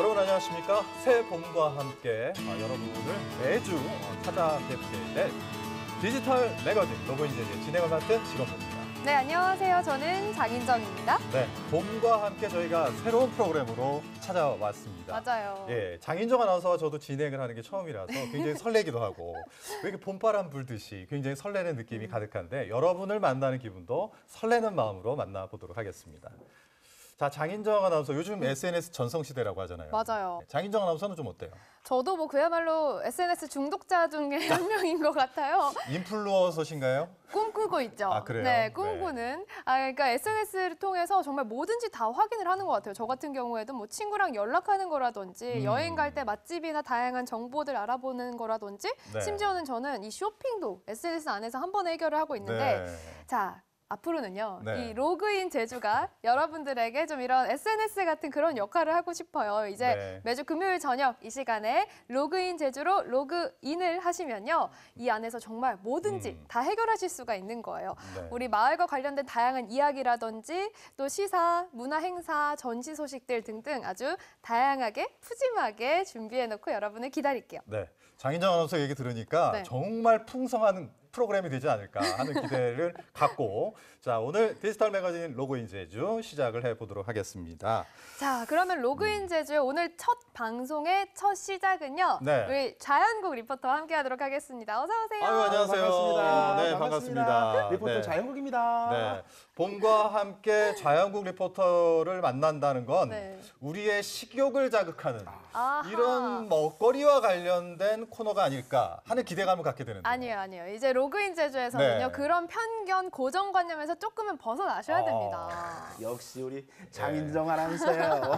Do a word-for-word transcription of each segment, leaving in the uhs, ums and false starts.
여러분 안녕하십니까? 새 봄과 함께 아, 여러분을 매주 어, 찾아뵙게 될 디지털 매거진 로그인제의 진행을 맡은 직원입니다. 네, 안녕하세요. 저는 장인정입니다. 네, 봄과 함께 저희가 새로운 프로그램으로 찾아왔습니다. 맞아요. 예, 장인정 아나운서와 저도 진행을 하는 게 처음이라서 굉장히 설레기도 하고 왜 이렇게 봄바람 불듯이 굉장히 설레는 느낌이 가득한데 여러분을 만나는 기분도 설레는 마음으로 만나보도록 하겠습니다. 자, 장인정 아나운서 요즘 에스엔에스 전성시대라고 하잖아요. 맞아요. 장인정 아나운서는 좀 어때요? 저도 뭐 그야말로 에스엔에스 중독자 중에 한 명인 것 같아요. 인플루언서신가요? 꿈꾸고 있죠. 아, 그래요? 네, 꿈꾸는. 네. 아, 그러니까 에스엔에스를 통해서 정말 뭐든지 다 확인을 하는 것 같아요. 저 같은 경우에도 뭐 친구랑 연락하는 거라든지 음. 여행 갈 때 맛집이나 다양한 정보들 알아보는 거라든지 네. 심지어는 저는 이 쇼핑도 에스엔에스 안에서 한 번에 해결을 하고 있는데 네. 자. 앞으로는요, 네. 이 로그인 제주가 여러분들에게 좀 이런 에스엔에스 같은 그런 역할을 하고 싶어요. 이제 네. 매주 금요일 저녁 이 시간에 로그인 제주로 로그인을 하시면요. 이 안에서 정말 뭐든지 음. 다 해결하실 수가 있는 거예요. 네. 우리 마을과 관련된 다양한 이야기라든지 또 시사, 문화 행사, 전시 소식들 등등 아주 다양하게 푸짐하게 준비해놓고 여러분을 기다릴게요. 네, 장인정 아나운서 얘기 들으니까 네. 정말 풍성한 프로그램이 되지 않을까 하는 기대를 갖고 자 오늘 디지털 매거진 로그인 제주 시작을 해보도록 하겠습니다. 자 그러면 로그인 제주 오늘 첫 방송의 첫 시작은요. 네. 우리 자연국 리포터와 함께하도록 하겠습니다. 어서 오세요. 아유, 안녕하세요. 반갑습니다. 네, 반갑습니다. 반갑습니다. 리포터 네. 자연국입니다. 네. 봄과 함께 자연국 리포터를 만난다는 건 네. 우리의 식욕을 자극하는 아하. 이런 먹거리와 관련된 코너가 아닐까 하는 기대감을 갖게 되는데 아니에요, 아니에요. 이제 로그인 제주에서는요. 네. 그런 편견, 고정관념에서 조금은 벗어나셔야 어. 됩니다. 역시 우리 장인정 아나운서예요.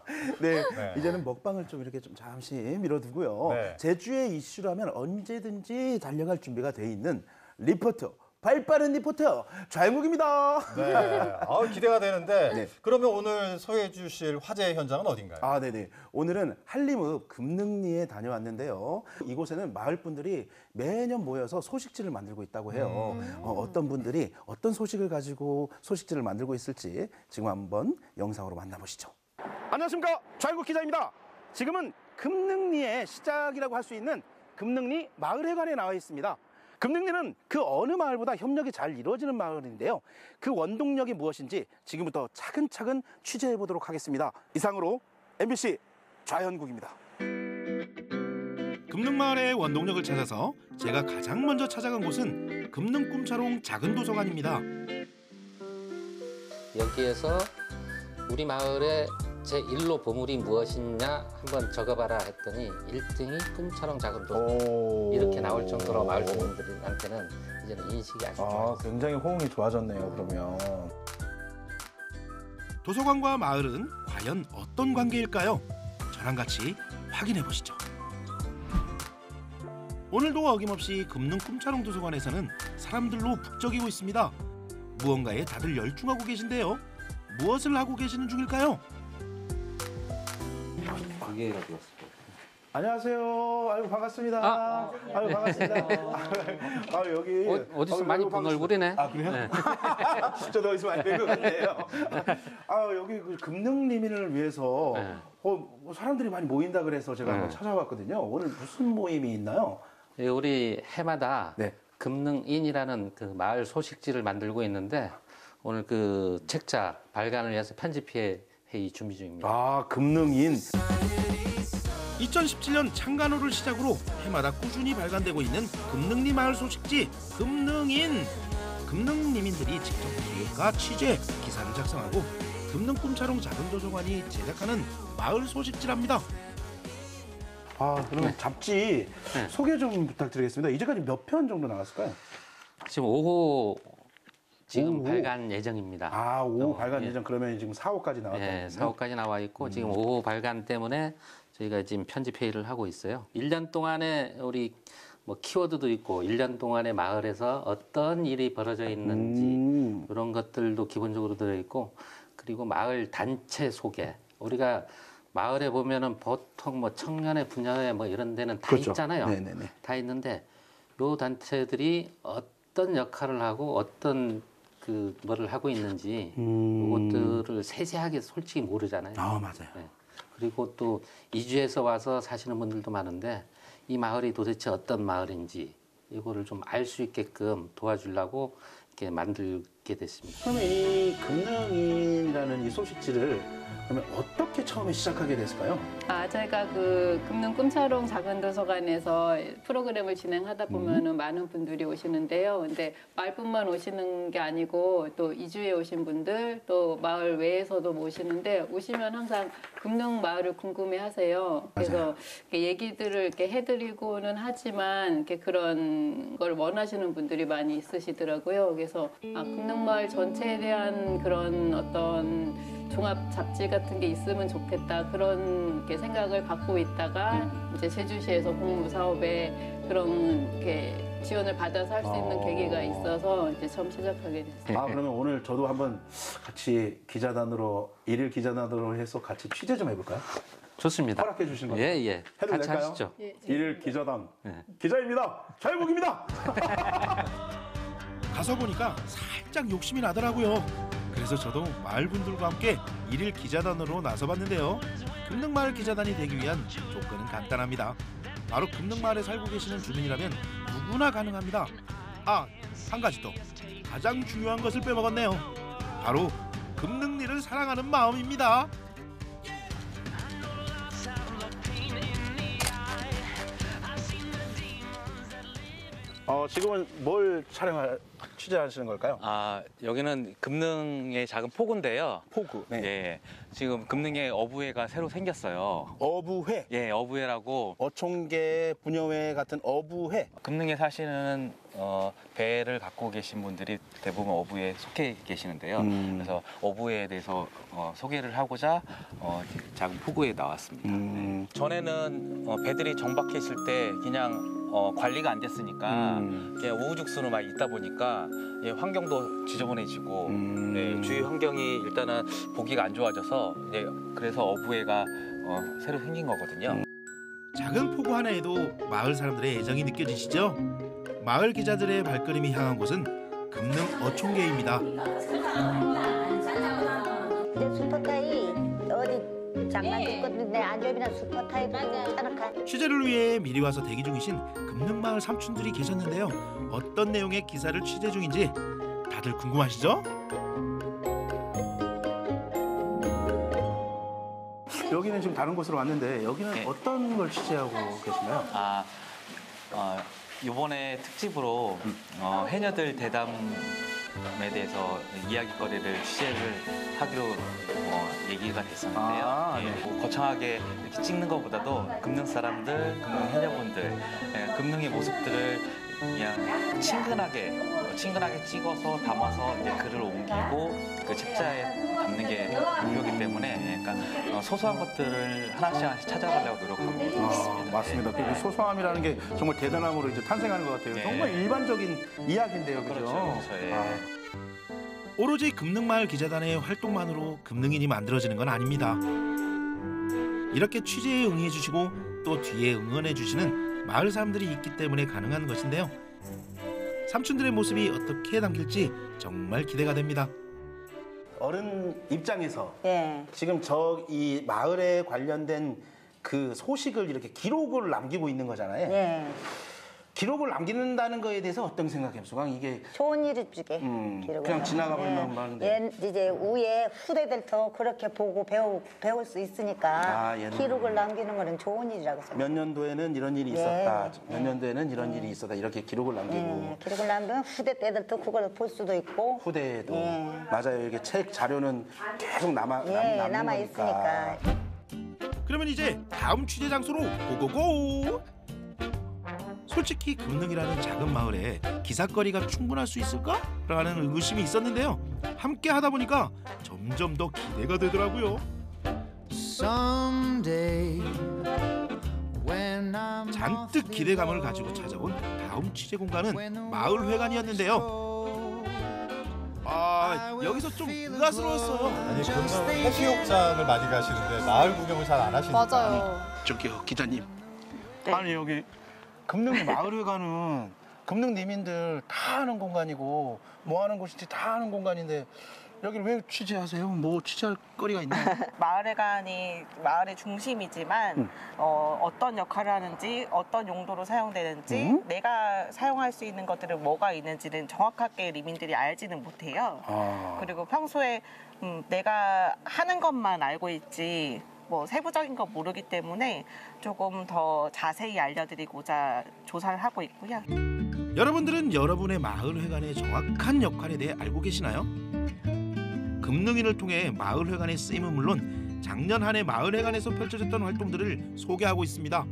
네. 네, 이제는 먹방을 좀 이렇게 좀 잠시 미뤄두고요. 네. 제주의 이슈라면 언제든지 달려갈 준비가 돼 있는 리포터. 발빠른 리포터 좌영국입니다. 네, 아, 기대가 되는데 네. 그러면 오늘 소개해 주실 화제 현장은 어딘가요? 아, 네네. 오늘은 한림읍 금능리에 다녀왔는데요. 이곳에는 마을 분들이 매년 모여서 소식지를 만들고 있다고 해요. 음. 어, 어떤 분들이 어떤 소식을 가지고 소식지를 만들고 있을지 지금 한번 영상으로 만나보시죠. 안녕하십니까, 좌영국 기자입니다. 지금은 금능리의 시작이라고 할 수 있는 금능리 마을회관에 나와 있습니다. 금능리는 그 어느 마을보다 협력이 잘 이루어지는 마을인데요. 그 원동력이 무엇인지 지금부터 차근차근 취재해 보도록 하겠습니다. 이상으로 엠비씨 좌현국입니다. 금능마을의 원동력을 찾아서 제가 가장 먼저 찾아간 곳은 금능꿈차롱 작은 도서관입니다. 여기에서 우리 마을의 제일로 보물이 무엇이냐 한번 적어봐라 했더니 일 등이 꿈처럼 작은 도서관 이렇게 나올 정도로 마을 주민들한테는 이제는 인식이 아주 좋아요. 아, 굉장히 호응이 좋아졌네요. 그러면 도서관과 마을은 과연 어떤 관계일까요? 저랑 같이 확인해 보시죠. 오늘도 어김없이 금능 꿈차롱 도서관에서는 사람들로 북적이고 있습니다. 무언가에 다들 열중하고 계신데요. 무엇을 하고 계시는 중일까요? 이게 어디였어요? 안녕하세요. 아유 반갑습니다. 아, 아유 반갑습니다. 아 여기 어, 어디서 아, 많이 본 얼굴이네. 아 그래요? 네. 저도 어디서 많이 뵌 것 같아요. 아 여기 그 금능리민을 위해서 네. 어, 사람들이 많이 모인다 그래서 제가 네. 한번 찾아왔거든요. 오늘 무슨 모임이 있나요? 네, 우리 해마다 네. 금능인이라는 그 마을 소식지를 만들고 있는데 오늘 그 책자 발간을 위해서 편집회 회의 준비 중입니다. 아, 금능인. 이천십칠 년 창간호를 시작으로 해마다 꾸준히 발간되고 있는 금능리 마을 소식지 금능인. 금능리민들이 직접 기획과 취재, 기사를 작성하고 금능꿈차롱 작은 도서관이 제작하는 마을 소식지랍니다. 아, 그럼 네. 잡지 네. 소개 좀 부탁드리겠습니다. 이제까지 몇 편 정도 나왔을까요? 지금 오 호 지금 오호. 발간 예정입니다. 아, 오 호 발간 예정. 그러면 지금 사 호까지 나왔다. 네, 사 호까지 나와 있고 음. 지금 오 호 발간 때문에 저희가 지금 편집 회의를 하고 있어요. 일 년 동안에 우리 뭐 키워드도 있고 일 년 동안에 마을에서 어떤 일이 벌어져 있는지 음. 그런 것들도 기본적으로 들어 있고 그리고 마을 단체 소개. 우리가 마을에 보면은 보통 뭐 청년의 분야에 뭐 이런 데는 다 그렇죠. 있잖아요. 네네네. 다 있는데 요 단체들이 어떤 역할을 하고 어떤 그 뭐를 하고 있는지 음... 그것들을 세세하게 솔직히 모르잖아요. 아 맞아요. 네. 그리고 또 이주해서 와서 사시는 분들도 많은데 이 마을이 도대체 어떤 마을인지 이거를 좀 알 수 있게끔 도와주려고 이렇게 만들게 됐습니다. 그러면 이 금능인이라는 이 소식지를 그러면 어떻게 처음에 시작하게 됐을까요? 아, 저희가 그 금능 꿈차롱 작은 도서관에서 프로그램을 진행하다 보면은 음. 많은 분들이 오시는데요. 근데 마을뿐만 오시는 게 아니고 또 이주에 오신 분들 또 마을 외에서도 오시는데 오시면 항상 금능 마을을 궁금해하세요. 그래서 이렇게 얘기들을 이렇게 해드리고는 하지만 이렇게 그런 걸 원하시는 분들이 많이 있으시더라고요. 그래서 아, 금능 마을 전체에 대한 그런 어떤 종합 잡지 같은 게 있으면 좋겠다 그런 게 생각을 갖고 있다가 이제 제주시에서 공무 사업에 그런 게 지원을 받아서 할 수 있는 어. 계기가 있어서 이제 처음 시작하게 됐어요. 아 그러면 오늘 저도 한번 같이 기자단으로 일일 기자단으로 해서 같이 취재 좀 해볼까요? 좋습니다. 허락해 주신 거죠? 예, 예. 해도 같이 될까요? 하시죠. 예, 일일 기자단 네. 기자입니다. 자유국입니다. 가서 보니까 살짝 욕심이 나더라고요. 그래서 저도 마을 분들과 함께 일일 기자단으로 나서봤는데요. 금능마을 기자단이 되기 위한 조건은 간단합니다. 바로 금능마을에 살고 계시는 주민이라면 누구나 가능합니다. 아, 한 가지 더 가장 중요한 것을 빼먹었네요. 바로 금능리를 사랑하는 마음입니다. 어, 지금은 뭘 촬영할 취재하시는 걸까요? 아, 여기는 금능의 작은 포구인데요. 포구. 네. 예. 지금 금능에 어부회가 새로 생겼어요. 어부회. 예, 어부회라고 어촌계 분여회 같은 어부회. 금능에 사시는 어, 배를 갖고 계신 분들이 대부분 어부에 속해 계시는데요. 음. 그래서 어부회에 대해서 어, 소개를 하고자 어, 작은 포구에 나왔습니다. 음. 전에는 어, 배들이 정박해 있을 때 그냥 어, 관리가 안 됐으니까 음. 그냥 우후죽순으로 막 있다 보니까 예, 환경도 지저분해지고 음. 네, 주위 환경이 일단은 보기가 안 좋아져서 이제 그래서 어부회가 어, 새로 생긴 거거든요. 작은 포구 하나에도 마을 사람들의 애정이 느껴지시죠? 마을 기자들의 발걸음이 향한 곳은 금능 어촌계입니다. 근데 슈퍼타이 어디 장난 찍거든데 안전이랑 슈퍼타이도 괜찮아. 취재를 위해 미리 와서 대기 중이신 금능마을 삼촌들이 계셨는데요. 어떤 내용의 기사를 취재 중인지 다들 궁금하시죠? 여기는 지금 다른 곳으로 왔는데 여기는 네. 어떤 걸 취재하고 계신가요? 아, 어, 이번에 특집으로 어, 해녀들 대담에 대해서 이야기거리를 취재를 하기로 어, 얘기가 됐었는데요. 아, 예, 네. 뭐 거창하게 이렇게 찍는 것보다도 금능 사람들, 금능 해녀분들, 예, 금능의 모습들을 그냥 친근하게 어, 친근하게 찍어서 담아서 이제 글을 옮기고 그 책자에 담는 게 목표이기 때문에 그러니까 어, 소소한 것들을 하나씩 하나씩 찾아가려고 노력하고 아, 있습니다. 맞습니다. 네. 그 소소함이라는 게 정말 대단함으로 이제 탄생하는 것 같아요. 네. 정말 일반적인 이야기인데요, 그죠? 그렇죠, 그렇죠, 예. 아, 오로지 금능마을 기자단의 활동만으로 금능인이 만들어지는 건 아닙니다. 이렇게 취재에 응해 주시고 또 뒤에 응원해 주시는 마을 사람들이 있기 때문에 가능한 것인데요. 삼촌들의 모습이 어떻게 담길지 정말 기대가 됩니다. 어른 입장에서 예. 지금 저 이 마을에 관련된 그 소식을 이렇게 기록을 남기고 있는 거잖아요. 예. 기록을 남기는다는 거에 대해서 어떤 생각해요, 수강? 이게 좋은 일이 주게. 음, 기록을. 그냥 지나가 버리면 하는데. 예, 이제 우에 후대들도 그렇게 보고 배우, 배울 수 있으니까 아, 옛날. 기록을 남기는 거는 좋은 일이라고 생각해요. 몇 년도에는 이런 일이 예, 있었다. 예. 몇 년도에는 이런 일이 있었다. 이렇게 기록을 남기고 예, 기록을 남기면 후대 때들도 그걸 볼 수도 있고. 후대에도 예. 맞아요. 이게 책 자료는 계속 남아 남, 예, 남는 남아 거니까. 있으니까. 그러면 이제 다음 취재 장소로 고고고! 솔직히 금능이라는 작은 마을에 기사거리가 충분할 수 있을까? 라는 의구심이 있었는데요. 함께 하다 보니까 점점 더 기대가 되더라고요. 잔뜩 기대감을 가지고 찾아온 다음 취재 공간은 마을회관이었는데요. 아, 여기서 좀 의아스러웠어요. 아니 금능 해수욕장을 많이 가시는데 마을 구경을 잘 안 하시니까. 맞아요. 저기요, 기자님. 아니 여기 금능 마을회관은 금능 리민들 다 하는 공간이고 뭐 하는 곳인지 다 하는 공간인데 여기를 왜 취재하세요? 뭐 취재할 거리가 있나요? 마을회관이 마을의 중심이지만 음. 어, 어떤 역할을 하는지 어떤 용도로 사용되는지 음? 내가 사용할 수 있는 것들은 뭐가 있는지는 정확하게 리민들이 알지는 못해요. 아. 그리고 평소에 음, 내가 하는 것만 알고 있지 뭐 세부적인 거 모르기 때문에 조금 더 자세히 알려드리고자 조사를 하고 있고요. 여러분들은 여러분의 마을회관의 정확한 역할에 대해 알고 계시나요? 금능인을 통해 마을회관의 쓰임은 물론 작년 한 해 마을회관에서 펼쳐졌던 활동들을 소개하고 있습니다.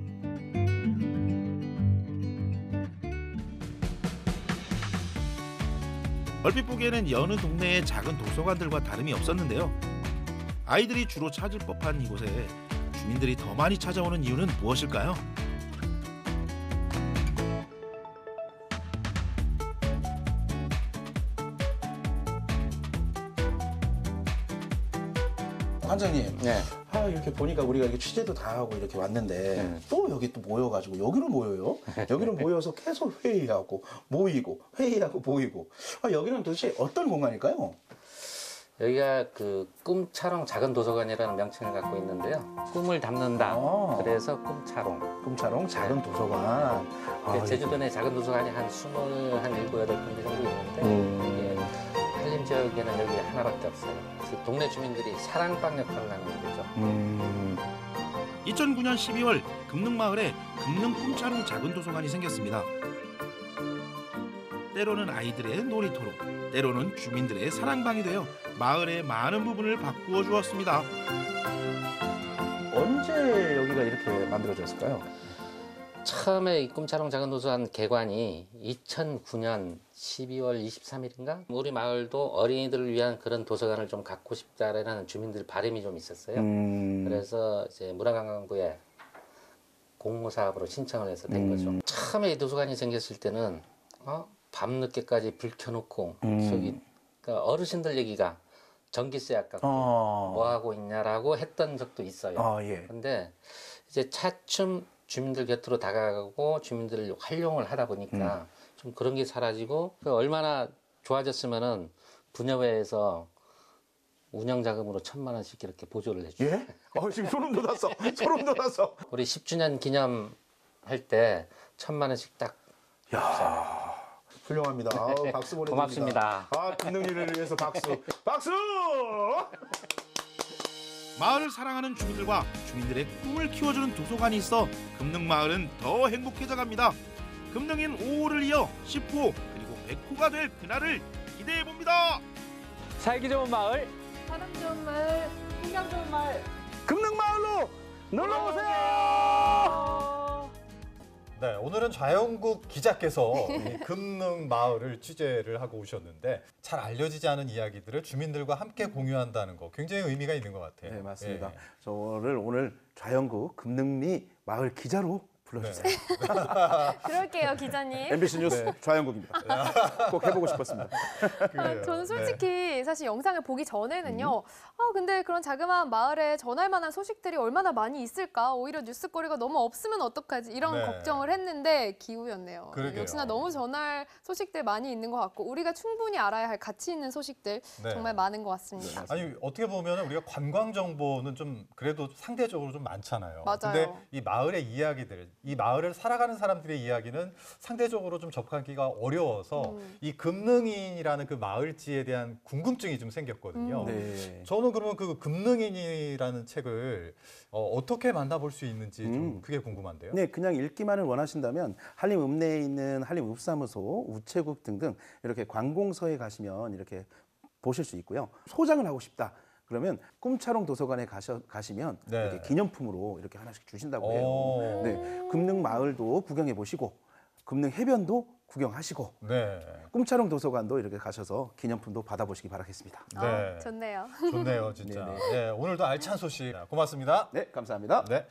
얼핏 보기에는 여느 동네의 작은 도서관들과 다름이 없었는데요. 아이들이 주로 찾을 법한 이곳에 주민들이 더 많이 찾아오는 이유는 무엇일까요? 관장님, 네. 아, 이렇게 보니까 우리가 이렇게 취재도 다 하고 이렇게 왔는데 네. 또 여기 또 모여가지고 여기로 모여요. 여기로 모여서 계속 회의하고 모이고 회의하고 모이고. 아, 여기는 도대체 어떤 공간일까요? 여기가 그 꿈차롱 작은 도서관이라는 명칭을 갖고 있는데요. 꿈을 담는다. 아. 그래서 꿈차롱. 꿈차롱 작은 도서관. 아, 제주도 내 작은 도서관이 한 스물, 한 일곱, 여덟 군데 정도 있는데 음. 이게 한림 지역에는 여기 하나밖에 없어요. 그래서 동네 주민들이 사랑방 역할을 하는 거죠. 음. 이천구 년 십이월 금능마을에 금능 꿈차롱 작은 도서관이 생겼습니다. 때로는 아이들의 놀이터로, 때로는 주민들의 사랑방이 되어 마을의 많은 부분을 바꾸어 주었습니다. 언제 여기가 이렇게 만들어졌을까요? 처음에 이 꿈차롱 작은 도서관 개관이 이천구 년 십이월 이십삼일인가? 우리 마을도 어린이들을 위한 그런 도서관을 좀 갖고 싶다라는 주민들 바람이 좀 있었어요. 음. 그래서 이제 문화관광부에 공모 사업으로 신청을 해서 된 음. 거죠. 처음에 이 도서관이 생겼을 때는 어? 밤늦게까지 불 켜놓고 음. 저기 그러니까 어르신들 얘기가 전기세 아깝고 어. 뭐 하고 있냐라고 했던 적도 있어요. 아, 예. 근데 이제 차츰 주민들 곁으로 다가가고 주민들을 활용을 하다 보니까 음. 좀 그런 게 사라지고 얼마나 좋아졌으면은 분여회에서 운영 자금으로 천만 원씩 이렇게 보조를 해줘. 예? 어, 지금 소름 돋았어. 소름 돋았어. 우리 십 주년 기념 할 때 천만 원씩 딱. 야. 훌륭합니다. 아우, 박수 보내드립니다. 고맙습니다. 아, 금능리를 위해서 박수. 박수! 마을을 사랑하는 주민들과 주민들의 꿈을 키워주는 도서관이 있어 금능마을은 더 행복해져 갑니다. 금능인 오 호를 이어 십 호 그리고 백 호가 될 그날을 기대해 봅니다. 살기 좋은 마을, 사람 좋은 마을, 풍경 좋은 마을. 금능마을로 놀러 오세요. 네, 오늘은 좌영국 기자께서 이 금능 마을을 취재를 하고 오셨는데 잘 알려지지 않은 이야기들을 주민들과 함께 공유한다는 거 굉장히 의미가 있는 것 같아요. 네, 맞습니다. 예. 저를 오늘 좌영구 금능리 마을 기자로 불러주세요. 네. 그럴게요, 기자님. 엠비씨 뉴스 네. 좌영국입니다. 꼭 해보고 싶었습니다. 아, 그래요. 저는 네. 솔직히 사실 영상을 보기 전에는요. 음. 아 근데 그런 자그마한 마을에 전할 만한 소식들이 얼마나 많이 있을까? 오히려 뉴스거리가 너무 없으면 어떡하지? 이런 네. 걱정을 했는데 기우였네요. 그러게요. 역시나 너무 전할 소식들 많이 있는 것 같고 우리가 충분히 알아야 할 가치 있는 소식들 네. 정말 많은 것 같습니다. 아니 어떻게 보면 우리가 관광 정보는 좀 그래도 상대적으로 좀 많잖아요. 맞아요. 근데 이 마을의 이야기들, 이 마을을 살아가는 사람들의 이야기는 상대적으로 좀 접하기가 어려워서 음. 이 금능인이라는 그 마을지에 대한 궁금증이 좀 생겼거든요. 음. 네. 저는 그러면 그 금능인이라는 책을 어, 어떻게 만나볼 수 있는지 좀 음. 그게 궁금한데요. 네, 그냥 읽기만을 원하신다면 한림 읍내에 있는 한림 읍사무소, 우체국 등등 이렇게 관공서에 가시면 이렇게 보실 수 있고요. 소장을 하고 싶다. 그러면 꿈차롱 도서관에 가셔, 가시면 네. 이렇게 기념품으로 이렇게 하나씩 주신다고 해요. 오. 네, 금능 마을도 구경해 보시고 금능 해변도 구경하시고 네. 꿈차롱 도서관도 이렇게 가셔서 기념품도 받아보시기 바라겠습니다. 네. 아, 좋네요. 좋네요, 진짜. 네네. 네, 오늘도 알찬 소식 고맙습니다. 네, 감사합니다. 네.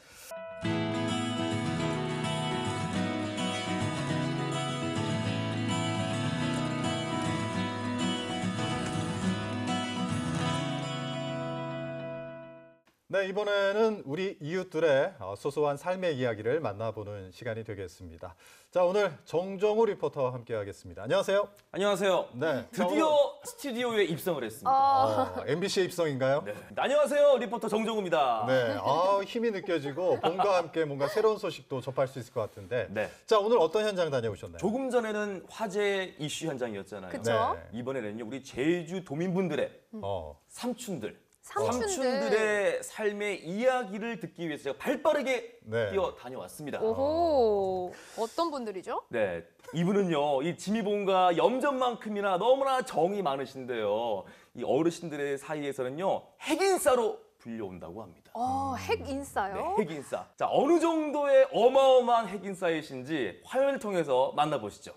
네, 이번에는 우리 이웃들의 어, 소소한 삶의 이야기를 만나보는 시간이 되겠습니다. 자, 오늘 정정우 리포터와 함께하겠습니다. 안녕하세요. 안녕하세요. 네, 드디어 스튜디오에 입성을 했습니다. 어, 엠비씨의 입성인가요? 네. 안녕하세요. 리포터 정정우입니다. 네, 아, 힘이 느껴지고 봄과 함께 뭔가 새로운 소식도 접할 수 있을 것 같은데. 네. 자, 오늘 어떤 현장 다녀오셨나요? 조금 전에는 화재 이슈 현장이었잖아요. 그쵸? 네. 이번에는요, 우리 제주 도민분들의 어, 삼촌들, 삼촌들. 삼촌들의 삶의 이야기를 듣기 위해서 제가 발빠르게 네. 뛰어 다녀왔습니다. 오호. 어떤 분들이죠? 네, 이분은요, 이 지미봉과 염전만큼이나 너무나 정이 많으신데요. 이 어르신들의 사이에서는요, 핵인싸로 불려온다고 합니다. 어, 핵인싸요? 네, 핵인싸. 자, 어느 정도의 어마어마한 핵인싸이신지 화면을 통해서 만나보시죠.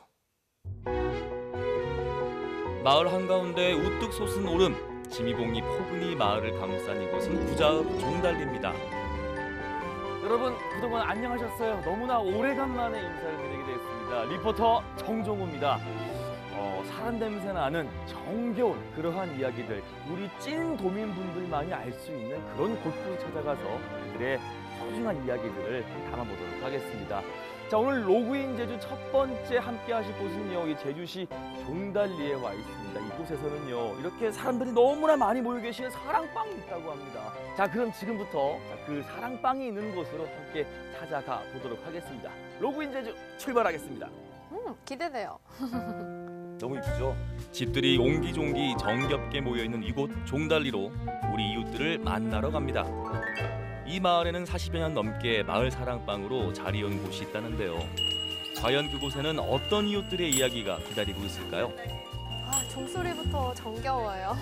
마을 한가운데 우뚝 솟은 오름, 지미봉이 포근히 마을을 감싼 이곳은 부자읍 종달리입니다. 여러분 그동안 안녕하셨어요. 너무나 오래간만에 인사를 드리게 되었습니다. 리포터 정종우입니다. 어, 사람 냄새 나는 정겨운 그러한 이야기들, 우리 찐 도민분들만이 알 수 있는 그런 곳곳을 찾아가서 그들의 소중한 이야기들을 담아보도록 하겠습니다. 자, 오늘 로그인 제주 첫 번째 함께 하실 곳은요, 이 제주시 종달리에 와 있습니다. 이곳에서는요, 이렇게 사람들이 너무나 많이 모여 계시는 사랑방이 있다고 합니다. 자, 그럼 지금부터 그 사랑방이 있는 곳으로 함께 찾아가 보도록 하겠습니다. 로그인 제주 출발하겠습니다. 음, 기대돼요. 너무 이쁘죠? 집들이 옹기종기 정겹게 모여있는 이곳 종달리로 우리 이웃들을 만나러 갑니다. 이 마을에는 사십여 년 넘게 마을 사랑방으로 자리온 곳이 있다는데요. 과연 그곳에는 어떤 이웃들의 이야기가 기다리고 있을까요? 아, 종소리부터 정겨워요.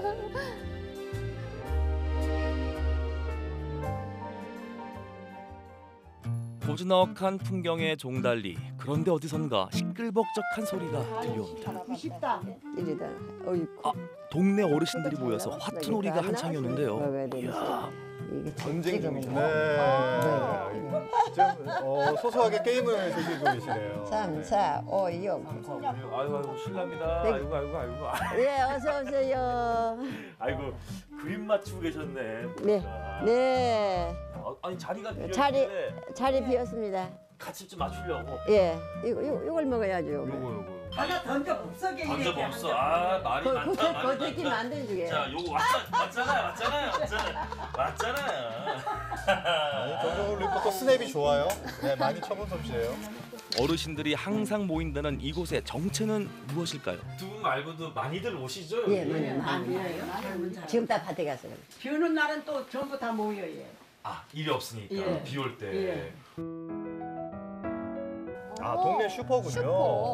고즈넉한 풍경의 종달리. 그런데 어디선가 시끌벅적한 소리가 들려옵니다. 쉽다. 이리다. 어이구. 아, 동네 어르신들이 모여서 화투놀이가 한창이었는데요. 이야, 전쟁 중이시네. 네. 지금 어, 소소하게 게임을 즐기고 계시네요. 삼사 오육. 아이고, 아이고, 실례합니다. 네. 아이고, 아이고, 아이고. 예, 어서 오세요. 아이고, 그림 맞추고 계셨네. 네, 네. 아, 아니, 자리가 비었는데 자리 자리 비었습니다. 같이 좀 맞추려고. 예, 이거 이거 이걸 먹어야죠. 요거, 요거. 하나 던져 없어게. 던져 없어. 아, 말이 그 많다. 그 말이 그 새끼 많다. 만든 주게. 자, 요거 왔잖아, 왔잖아요, 왔잖아요, 왔잖아요, 왔잖아요. 아니, 정정우 리포터 스냅이 좋아요. 네, 많이 쳐본 솜씨예요. 어르신들이 항상 모인다는 이곳의 정체는 무엇일까요? 두 분 말고도 많이들 오시죠? 예, 많이 많이. 지금 다 밭에 가서. 비 오는 날은 또 전부 다 모여요. 아, 일이 없으니까 예. 비 올 때. 예. 아, 동네 슈퍼군요. 슈퍼.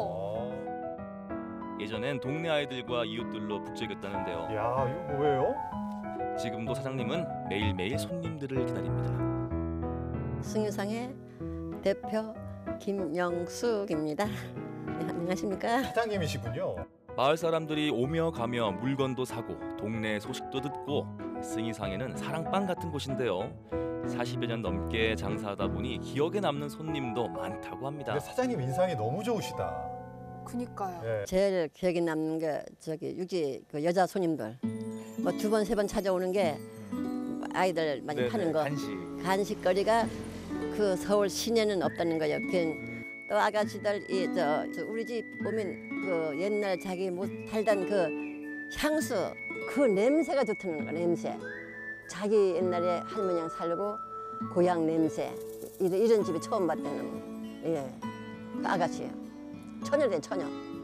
어. 예전엔 동네 아이들과 이웃들로 북적였다는데요. 야, 이거 뭐예요? 지금도 사장님은 매일매일 손님들을 기다립니다. 승유상의 대표 김영숙입니다. 네, 안녕하십니까? 사장님이시군요. 마을 사람들이 오며 가며 물건도 사고 동네 소식도 듣고 승이상에는 사랑방 같은 곳인데요. 사십여 년 넘게 장사하다 보니 기억에 남는 손님도 많다고 합니다. 근데 사장님 인상이 너무 좋으시다. 그니까요. 예. 제일 기억에 남는 게 저기 육지 그 여자 손님들 뭐 두 번 세 번 찾아오는 게 아이들 많이 네네, 파는 거 간식. 간식거리가 그 서울 시내는 없다는 거예요. 또 아가씨들 이저 저 우리 집 보면 그 옛날 자기 못 살던 그 향수 그 냄새가 좋다는 거 냄새. 자기 옛날에 할머니랑 살고 고향 냄새 이런, 이런 집에 처음 봤다는 예 그 아가씨예요. 처녀래 처녀.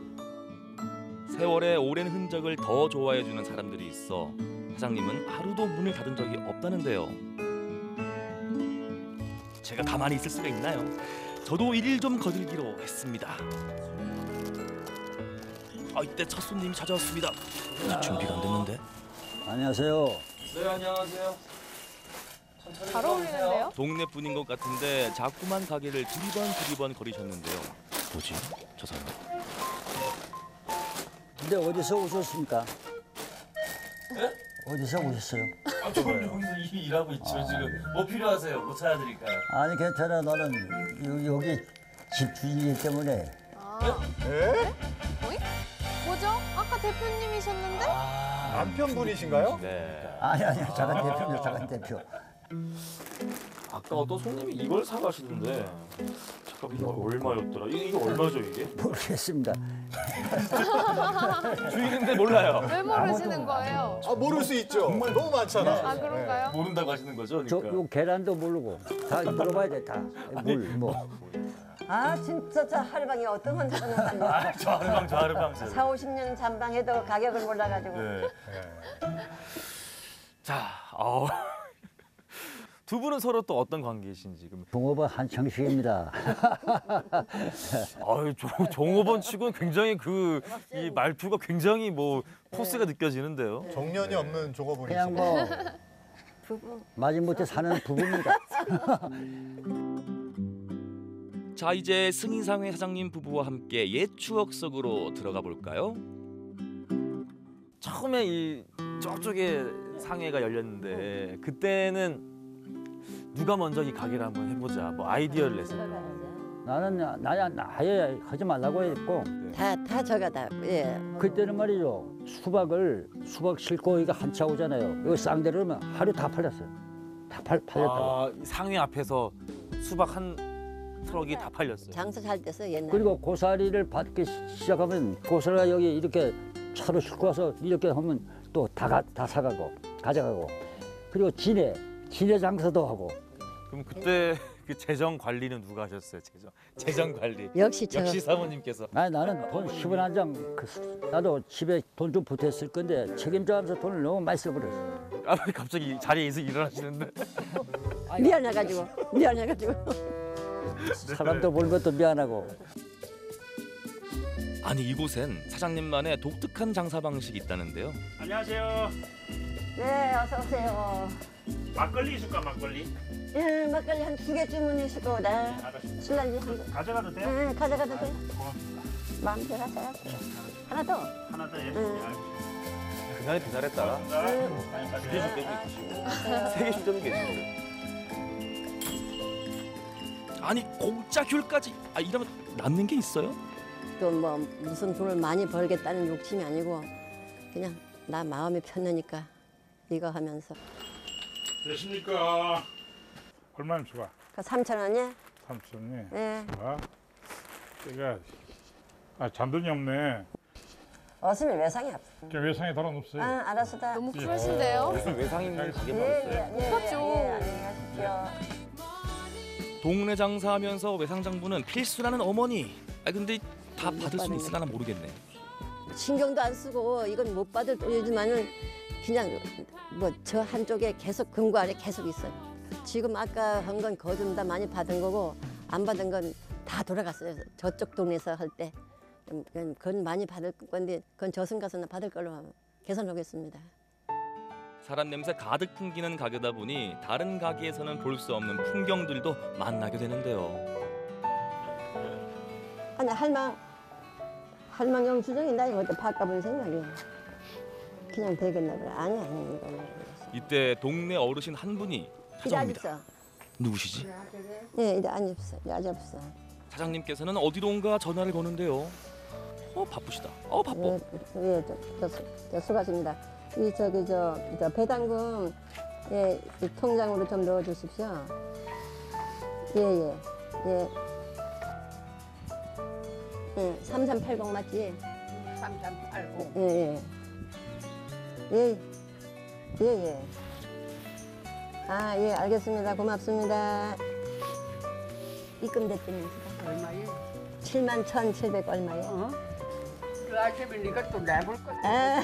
세월의 오랜 흔적을 더 좋아해주는 사람들이 있어 사장님은 하루도 문을 닫은 적이 없다는데요. 제가 가만히 있을 수가 있나요? 저도 일일 좀 거들기로 했습니다. 아, 이때 첫 손님이 찾아왔습니다. 아직 준비가 안 됐는데. 안녕하세요. 네, 안녕하세요. 잘 어울리는데요? 동네 분인 것 같은데 자꾸만 가게를 두리번 두리번 거리셨는데요. 뭐지? 저 사람. 근데 어디서 오셨습니까? 네? 어디서 오셨어요? 아, 저는 여기서 일, 일하고 있죠. 아, 지금 뭐 필요하세요? 뭐 찾아드릴까요? 아니 괜찮아. 나는 여- 여기 집 주인이기 때문에. 아, 예? 어이? 뭐죠? 아까 대표님이셨는데? 남편분이신가요? 네. 아니 아니 작은 대표입니다. 작은 대표. 아까 어떤 손님이 이걸 사가시던데 잠깐 이게 얼마였더라? 이게, 이게 얼마죠 이게? 모르겠습니다. 주인인데 몰라요. 왜 모르시는 거예요? 아 모를 수 있죠. 정말 너무 많잖아. 아 그런가요? 모른다고 하시는 거죠? 저 그러니까. 요 계란도 모르고 다 물어봐야 돼 다. 물 뭐. 아 진짜 저 하루방이 어떤 혼자는 살려. 아, 저 하루방 저 하루방. 사오십 년 잠방해도 가격을 몰라가지고. 네. 자, 어. 두 분은 서로 또 어떤 관계이신지 그럼. 종업원 한창식입니다. 아유, 종- 종업원 치고는 굉장히 그 이 말투가 굉장히 뭐 포스가 느껴지는데요. 정년이 없는 종업원이시죠. 그냥 뭐 부부. 마지못해 사는 부부입니다. 자, 이제 승인상회 사장님 부부와 함께 옛 추억 속으로 들어가 볼까요? 처음에 이 저쪽에 상회가 열렸는데 그때는 누가 먼저 이 가게를 한번 해보자 뭐 아이디어를 냈어요. 나는 나야 아예 하지 말라고 했고 다 다 저가 다. 예. 그때는 말이죠. 수박을 수박 싣고 이거 한차 오잖아요. 이거 쌍대를 하면 하루 다 팔렸어요. 다 팔, 팔렸다고. 아, 이 상회 앞에서 수박 한 트럭이 다 팔렸어요. 장사 잘 됐어 옛날. 그리고 고사리를 받기 시작하면 고사리가 여기 이렇게 차로 싣고 와서 이렇게 하면 또 다 다 사가고 가져가고 그리고 진해 진해 장사도 하고. 그럼 그때 그 재정 관리는 누가 하셨어요? 재정 재정 관리. 역시 저. 역시 사모님께서. 아니 나는 돈 십 원 한 장 나도 집에 돈 좀 보탰을 건데 책임져서 돈을 너무 많이 써버렸어. 아, 갑자기 자리에서 일어나시는데. 미안해가지고 미안해가지고. 사람도 볼 것도 미안하고. 아니, 이곳엔 사장님만의 독특한 장사 방식이 있다는데요. 안녕하세요. 네 어서 오세요. 막걸리 있을까 막걸리? 예 막걸리 한 두 개 주문하실 거다. 술란지 한 개. 가져가도 돼요? 네 가져가도 돼. 고맙습니다. 마음대로 하세요. 하나 더. 하나 더 예. 응. 그날에 배달했다. 두 개 줄 때도 있으시고 세 개 줄 때도 계시고. 아니, 공짜 귤까지. 아, 이러면 남는 게 있어요? 또 뭐 무슨 돈을 많이 벌겠다는 욕심이 아니고 그냥 나 마음이 편하니까 이거 하면서. 되십니까? 얼마나 좋아? 그 삼천 원이야? 삼천이. 네. 좋아. 제가 아 잔돈이 없네. 없으면 외상이 없어. 저 외상에 달아놓으세요. 아 알았어 다. 너무 쿨하신데요? 무슨 외상 있는 가게만 예, 있어요? 예, 예, 그렇죠. 예, 안녕히 가십시오. 동네 장사하면서 외상장부는 필수라는 어머니. 아, 근데 다 받을 수는 있으려나 모르겠네. 신경도 안 쓰고 이건 못 받을 돈이지만은 그냥 뭐 저 한쪽에 계속 금고 안에 계속 있어요. 지금 아까 한 건 거좀 다 많이 받은 거고 안 받은 건 다 돌아갔어요. 저쪽 동네에서 할 때. 그건, 그건 많이 받을 건데 그건 저승 가서는 받을 걸로 계산하겠습니다. 사람 냄새 가득 풍기는 가게다 보니 다른 가게에서는 볼 수 없는 풍경들도 만나게 되는데요. 아니 할망 할망 영수증이 나 이것도 바꿔본 생각이야. 그냥 되겠나 보다. 아니 아니 이거. 이때 동네 어르신 한 분이 찾아옵니다. 있어. 누구시지? 예, 이제 안 입어. 아직 없어. 사장님께서는 어디론가 전화를 거는데요. 어, 바쁘시다. 어, 바빠. 예, 예, 저, 저, 저 수고하십니다. 이 저기 저, 저 배당금 예, 이 통장으로 좀 넣어 주십시오. 예, 예. 예. 예, 삼삼팔공 맞지? 삼삼팔공. 예, 예. 예. 예, 예. 아, 예, 알겠습니다. 고맙습니다. 입금됐더니 얼마에? 칠만 천칠백 얼마에? 어? 그 아침에 네가 또 내볼 거. 아,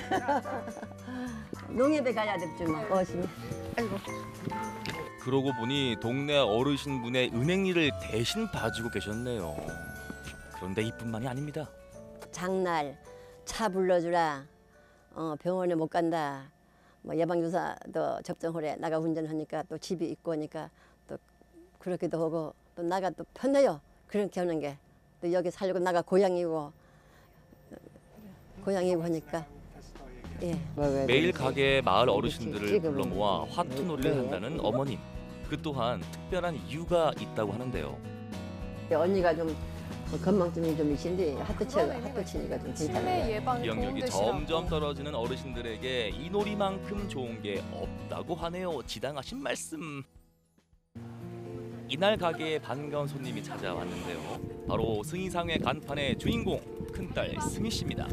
농협에 가야 됐죠, 뭐, 어시면. 아이고. 그러고 보니 동네 어르신분의 은행 일을 대신 봐주고 계셨네요. 그런데 이뿐만이 아닙니다. 장날 차 불러주라. 어, 병원에 못 간다. 뭐 예방주사도 접종하래. 나가 운전하니까 또 집이 있고 하니까 또 그렇기도 하고 또 나가 또 편해요. 그렇게 하는 게. 또 여기 살고 나가 고향이고 고향이고 하니까. 예. 매일 가게에 마을 어르신들을 불러 모아 화투 놀이를 한다는 어머님. 그 또한 특별한 이유가 있다고 하는데요. 언니가 좀 뭐 건망증이 좀 있는데 하트 치가 하트 치니까 좀 치매 괜찮아요. 예방에 기억력이 도움되시라고. 점점 떨어지는 어르신들에게 이 놀이만큼 좋은 게 없다고 하네요. 지당하신 말씀. 이날 가게에 반가운 손님이 찾아왔는데요. 바로 승희상회 간판의 주인공 큰딸 승희 씨입니다.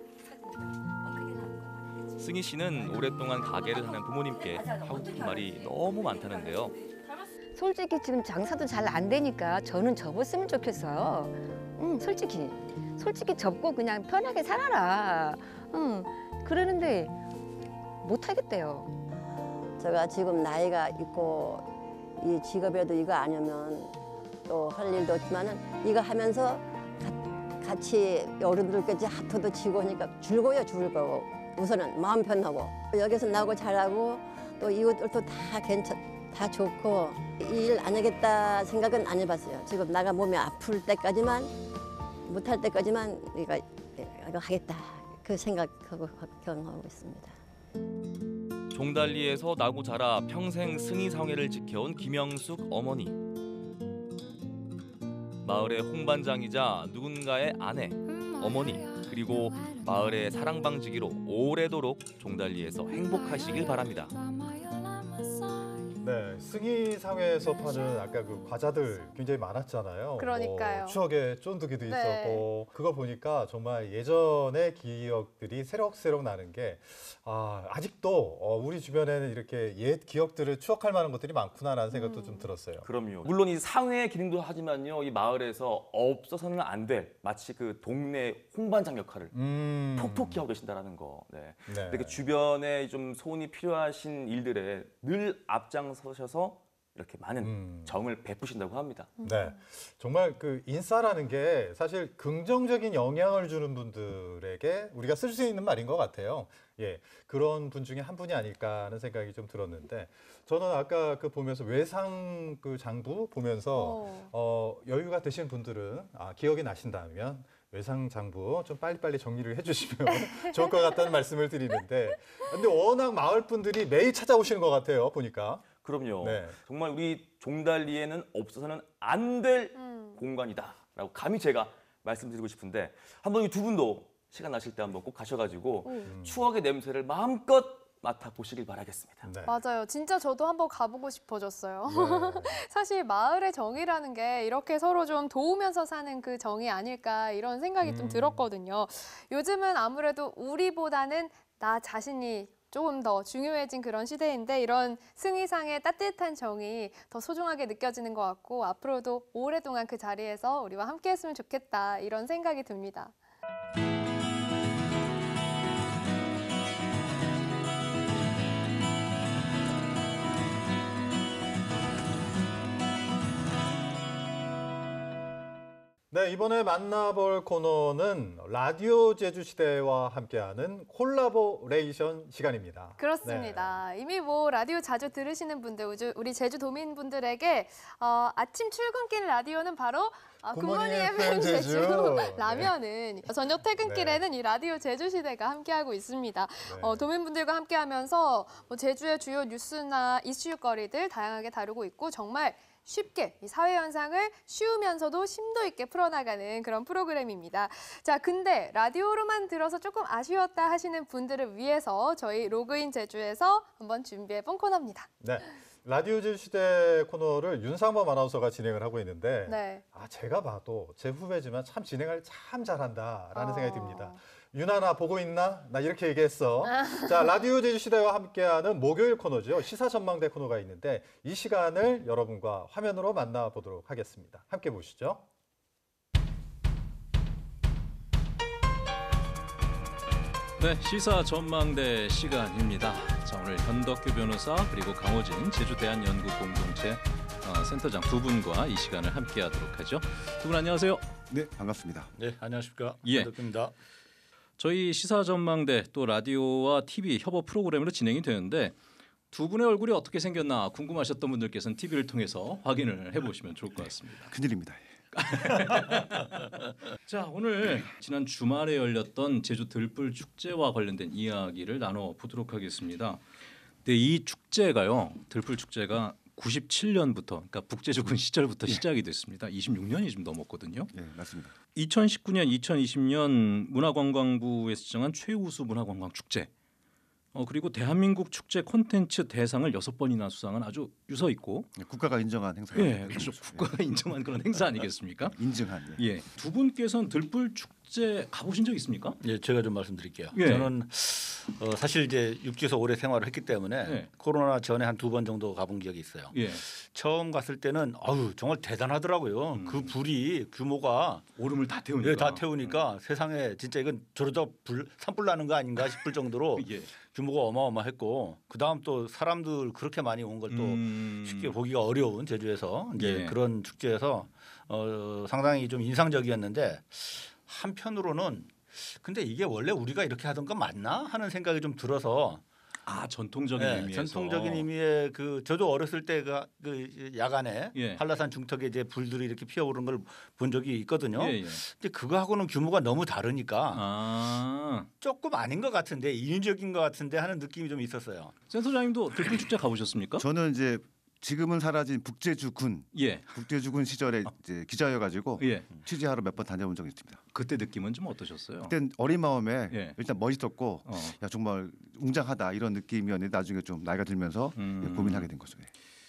승희 씨는 오랫동안 가게를 하는 부모님께 하고 싶은 말이 너무 많다는데요. 솔직히 지금 장사도 잘 안 되니까 저는 접었으면 좋겠어요. 응, 솔직히. 솔직히 접고 그냥 편하게 살아라. 응, 그러는데 못 하겠대요. 제가 지금 나이가 있고 이 직업에도 이거 아니면 또 할 일도 없지만은 이거 하면서 가, 같이 어른들까지 하트도 치고 하니까 즐거워요, 즐거워. 우선은 마음 편하고 여기서 나오고 잘하고 또 이웃들도 다 괜찮, 다 좋고 이 일 안 하겠다 생각은 안 해봤어요. 지금 나가 몸이 아플 때까지만 못할 때까지만 이거, 이거 하겠다 그 생각하고 경험하고 있습니다. 종달리에서 나고 자라 평생 승희상회를 지켜온 김영숙 어머니. 마을의 홍반장이자 누군가의 아내, 어머니, 그리고 마을의 사랑방지기로 오래도록 종달리에서 행복하시길 바랍니다. 네, 승희상회에서 파는 아까 그 과자들 굉장히 많았잖아요. 그러니까요. 뭐 추억의 쫀득이도 네. 있었고 그걸 보니까 정말 예전의 기억들이 새록새록 나는 게 아, 아직도 어, 우리 주변에는 이렇게 옛 기억들을 추억할 만한 것들이 많구나라는 생각도 음. 좀 들었어요. 그럼요. 물론 이 상회의 기능도 하지만요. 이 마을에서 없어서는 안 될 마치 그 동네 홍반장 역할을 음. 톡톡히 하고 계신다라는 거. 네. 네. 이렇게 주변에 좀 소원이 필요하신 일들에 늘 앞장서셔서 이렇게 많은 음. 정을 베푸신다고 합니다. 네, 정말 그 인싸라는 게 사실 긍정적인 영향을 주는 분들에게 우리가 쓸 수 있는 말인 것 같아요. 예, 그런 분 중에 한 분이 아닐까 하는 생각이 좀 들었는데 저는 아까 그 보면서 외상 그 장부 보면서 어. 어, 여유가 되신 분들은 아, 기억이 나신다면 외상 장부 좀 빨리빨리 정리를 해주시면 좋을 것 같다는 말씀을 드리는데 근데 워낙 마을 분들이 매일 찾아오시는 것 같아요 보니까. 그럼요. 네. 정말 우리 종달리에는 없어서는 안 될 음. 공간이다라고 감히 제가 말씀드리고 싶은데 한번 이 두 분도 시간 나실 때 한번 꼭 가셔가지고 음. 추억의 냄새를 마음껏 맡아보시길 바라겠습니다. 네. 맞아요. 진짜 저도 한번 가보고 싶어졌어요. 네. 사실 마을의 정이라는 게 이렇게 서로 좀 도우면서 사는 그 정이 아닐까 이런 생각이 좀 음. 들었거든요. 요즘은 아무래도 우리보다는 나 자신이 조금 더 중요해진 그런 시대인데 이런 승희상의 따뜻한 정이 더 소중하게 느껴지는 것 같고 앞으로도 오랫동안 그 자리에서 우리와 함께 했으면 좋겠다 이런 생각이 듭니다. 네, 이번에 만나볼 코너는 라디오 제주시대와 함께하는 콜라보레이션 시간입니다. 그렇습니다. 이미 뭐 라디오 자주 들으시는 분들, 우주- 우리 제주도민 분들에게 어, 아침 출근길 라디오는 바로 어, 굿모닝 굿모닝 에프엠 에프엠 제주 제주. 라면은 저녁 퇴근길에는 이 라디오 제주시대가 함께하고 있습니다. 네. 어, 도민분들과 함께하면서 뭐 제주의 주요 뉴스나 이슈거리들 다양하게 다루고 있고 정말 쉽게 이 사회 현상을 쉬우면서도 심도 있게 풀어나가는 그런 프로그램입니다. 자, 근데 라디오로만 들어서 조금 아쉬웠다 하시는 분들을 위해서 저희 로그인 제주에서 한번 준비해본 코너입니다. 네, 라디오 제주시대 코너를 윤상범 아나운서가 진행을 하고 있는데 네. 아, 제가 봐도 제 후배지만 참 진행을 참 잘한다라는 어. 생각이 듭니다. 윤아 나 보고 있나? 나 이렇게 얘기했어. 자, 라디오 제주시대와 함께하는 목요일 코너죠. 시사전망대 코너가 있는데 이 시간을 여러분과 화면으로 만나보도록 하겠습니다. 함께 보시죠. 네, 시사 전망대 시간입니다. 자, 오늘 현덕규 변호사 그리고 강호진 제주대한연구공동체 어, 센터장 두 분과 이 시간을 함께하도록 하죠. 두 분 안녕하세요. 네, 반갑습니다. 네, 안녕하십니까. 예. 현덕규입니다. 저희 시사 전망대 또 라디오와 티비 협업 프로그램으로 진행이 되는데 두 분의 얼굴이 어떻게 생겼나 궁금하셨던 분들께서는 티비를 통해서 확인을 해보시면 좋을 것 같습니다. 큰일입니다. 자, 오늘 지난 주말에 열렸던 제주 들불 축제와 관련된 이야기를 나눠보도록 하겠습니다. 근데 이 축제가요, 들불 축제가 구십칠 년부터 그러니까 북제주군 시절부터 예. 시작이 됐습니다. 이십육 년이 좀 넘었거든요. 네, 맞습니다. 이천십구 년, 이천이십 년 문화관광부에서 지정한 최우수 문화관광 축제. 어 그리고 대한민국 축제 콘텐츠 대상을 여섯 번이나 수상한 아주 유서 있고 네, 국가가 인정한 행사가 예, 그렇죠. 국가가 인정한 그런 행사 아니겠습니까? 인증한. 예. 예. 두 분께서는 들불 축제 가보신 적 있습니까? 예, 제가 좀 말씀드릴게요. 예. 저는 어, 사실 이제 육지에서 오래 생활을 했기 때문에 예. 코로나 전에 한 두 번 정도 가본 기억이 있어요. 예. 처음 갔을 때는 아유 정말 대단하더라고요. 음. 그 불이 규모가 오름을 다 태우니까. 예, 다 태우니까 음. 세상에 진짜 이건 저러다 불 산불 나는 거 아닌가 싶을 정도로 예. 규모가 어마어마했고 그 다음 또 사람들 그렇게 많이 온 걸 또 음. 쉽게 보기가 어려운 제주에서 이제 예. 그런 축제에서 어, 상당히 좀 인상적이었는데 한편으로는 근데 이게 원래 우리가 이렇게 하던 거 맞나 하는 생각이 좀 들어서 아 전통적인 네, 의미에서 전통적인 의미의 그 저도 어렸을 때가 그 야간에 예. 한라산 중턱에 이제 불들이 이렇게 피어오른 걸 본 적이 있거든요. 예, 예. 근데 그거하고는 규모가 너무 다르니까 아. 조금 아닌 것 같은데 인위적인 것 같은데 하는 느낌이 좀 있었어요. 센터장님도 들불 축제 가보셨습니까? 저는 이제 지금은 사라진 북제주군, 예. 북제주군 시절에 이제 기자여가지고 예. 취재하러 몇 번 다녀본 적이 있습니다. 그때 느낌은 좀 어떠셨어요? 그땐 어린 마음에 예. 일단 멋있었고, 어. 야 정말 웅장하다 이런 느낌이었는데 나중에 좀 나이가 들면서 음. 예, 고민하게 된 거죠. 예.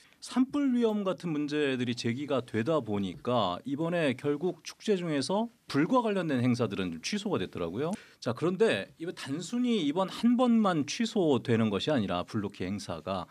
산불 위험 같은 문제들이 제기가 되다 보니까 이번에 결국 축제 중에서 불과 관련된 행사들은 좀 취소가 됐더라고요. 자, 그런데 이번 단순히 이번 한 번만 취소되는 것이 아니라 불로키 행사가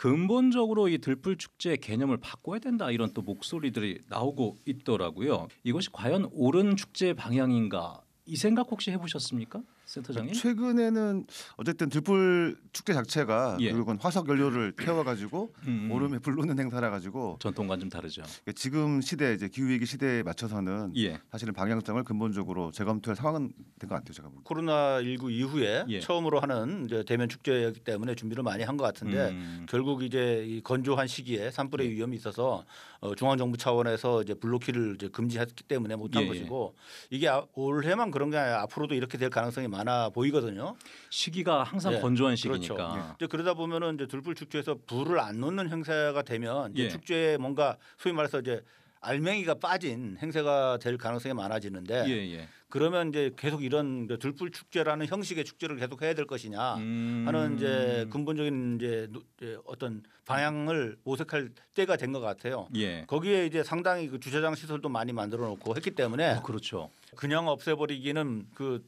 근본적으로 이 들불 축제 개념을 바꿔야 된다 이런 또 목소리들이 나오고 있더라고요. 이것이 과연 옳은 축제 방향인가 이 생각 혹시 해보셨습니까, 센터장님? 최근에는 어쨌든 들불 축제 자체가 예. 결국은 화석 연료를 태워가지고 음. 오름에 불 놓는 행사라 가지고 전통과는 좀 다르죠. 지금 시대 이제 기후 위기 시대에 맞춰서는 예. 사실은 방향성을 근본적으로 재검토할 상황은 된 것 같아요. 제가 보기엔. 코로나십구 이후에 예. 처음으로 하는 이제 대면 축제였기 때문에 준비를 많이 한 것 같은데 음. 결국 이제 이 건조한 시기에 산불의 위험이 있어서 어, 중앙정부 차원에서 이제 불로키를 이제 금지했기 때문에 못한 예, 것이고 이게 아- 올해만 그런 게 아니라 앞으로도 이렇게 될 가능성이 많아 보이거든요. 시기가 항상 네, 건조한 그렇죠. 시기니까. 이제 그러다 보면은 이제 들불 축제에서 불을 안 놓는 행사가 되면 이제 예. 축제에 뭔가 소위 말해서 이제 알맹이가 빠진 행사가 될 가능성이 많아지는데 예, 예. 그러면 이제 계속 이런 이제 들불 축제라는 형식의 축제를 계속 해야 될 것이냐 음. 하는 이제 근본적인 이제, 노- 이제 어떤 방향을 모색할 때가 된 것 같아요. 예. 거기에 이제 상당히 그 주차장 시설도 많이 만들어 놓고 했기 때문에 어, 그렇죠. 그냥 없애버리기는 그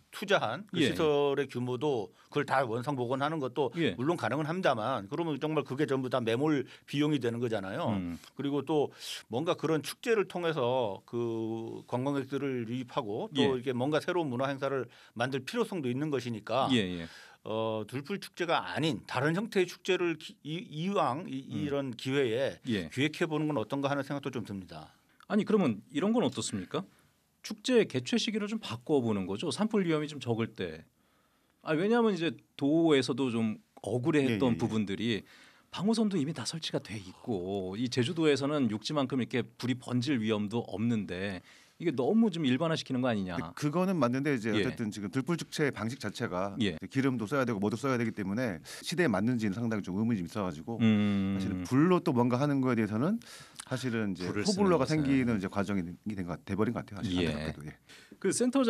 투자한 그 예. 시설의 규모도 그걸 다 원상 복원하는 것도 예. 물론 가능은 합니다만 그러면 정말 그게 전부 다 매몰 비용이 되는 거잖아요. 음. 그리고 또 뭔가 그런 축제를 통해서 그 관광객들을 유입하고 또 예. 이렇게 뭔가 새로운 문화 행사를 만들 필요성도 있는 것이니까 예, 예. 어, 들불 축제가 아닌 다른 형태의 축제를 기, 이, 이왕 이, 음. 이런 기회에 예. 기획해 보는 건 어떤가 하는 생각도 좀 듭니다. 아니 그러면 이런 건 어떻습니까? 축제 개최 시기를 좀 바꿔보는 거죠. 산불 위험이 좀 적을 때. 아 왜냐하면 이제 도에서도 좀 억울해했던 예, 예, 예. 부분들이 방호선도 이미 다 설치가 돼 있고 이 제주도에서는 육지만큼 이렇게 불이 번질 위험도 없는데 이게 너무 좀 일반화시키는 거 아니냐. 근데 그거는 맞는데 이제 예. 어쨌든 지금 들불 축제 방식 자체가 예. 기름도 써야 되고 뭐도 써야 되기 때문에 시대에 맞는지는 상당히 좀 의문이 좀 있어가지고 음. 사실은 불로 또 뭔가 하는 거에 대해서는 사실은 이제 불을 호불호가 쓰는 것은. 생기는 이제 과정이 된 것 돼버린 것 같아요. 사실 예. 안타깝게도. 예. 그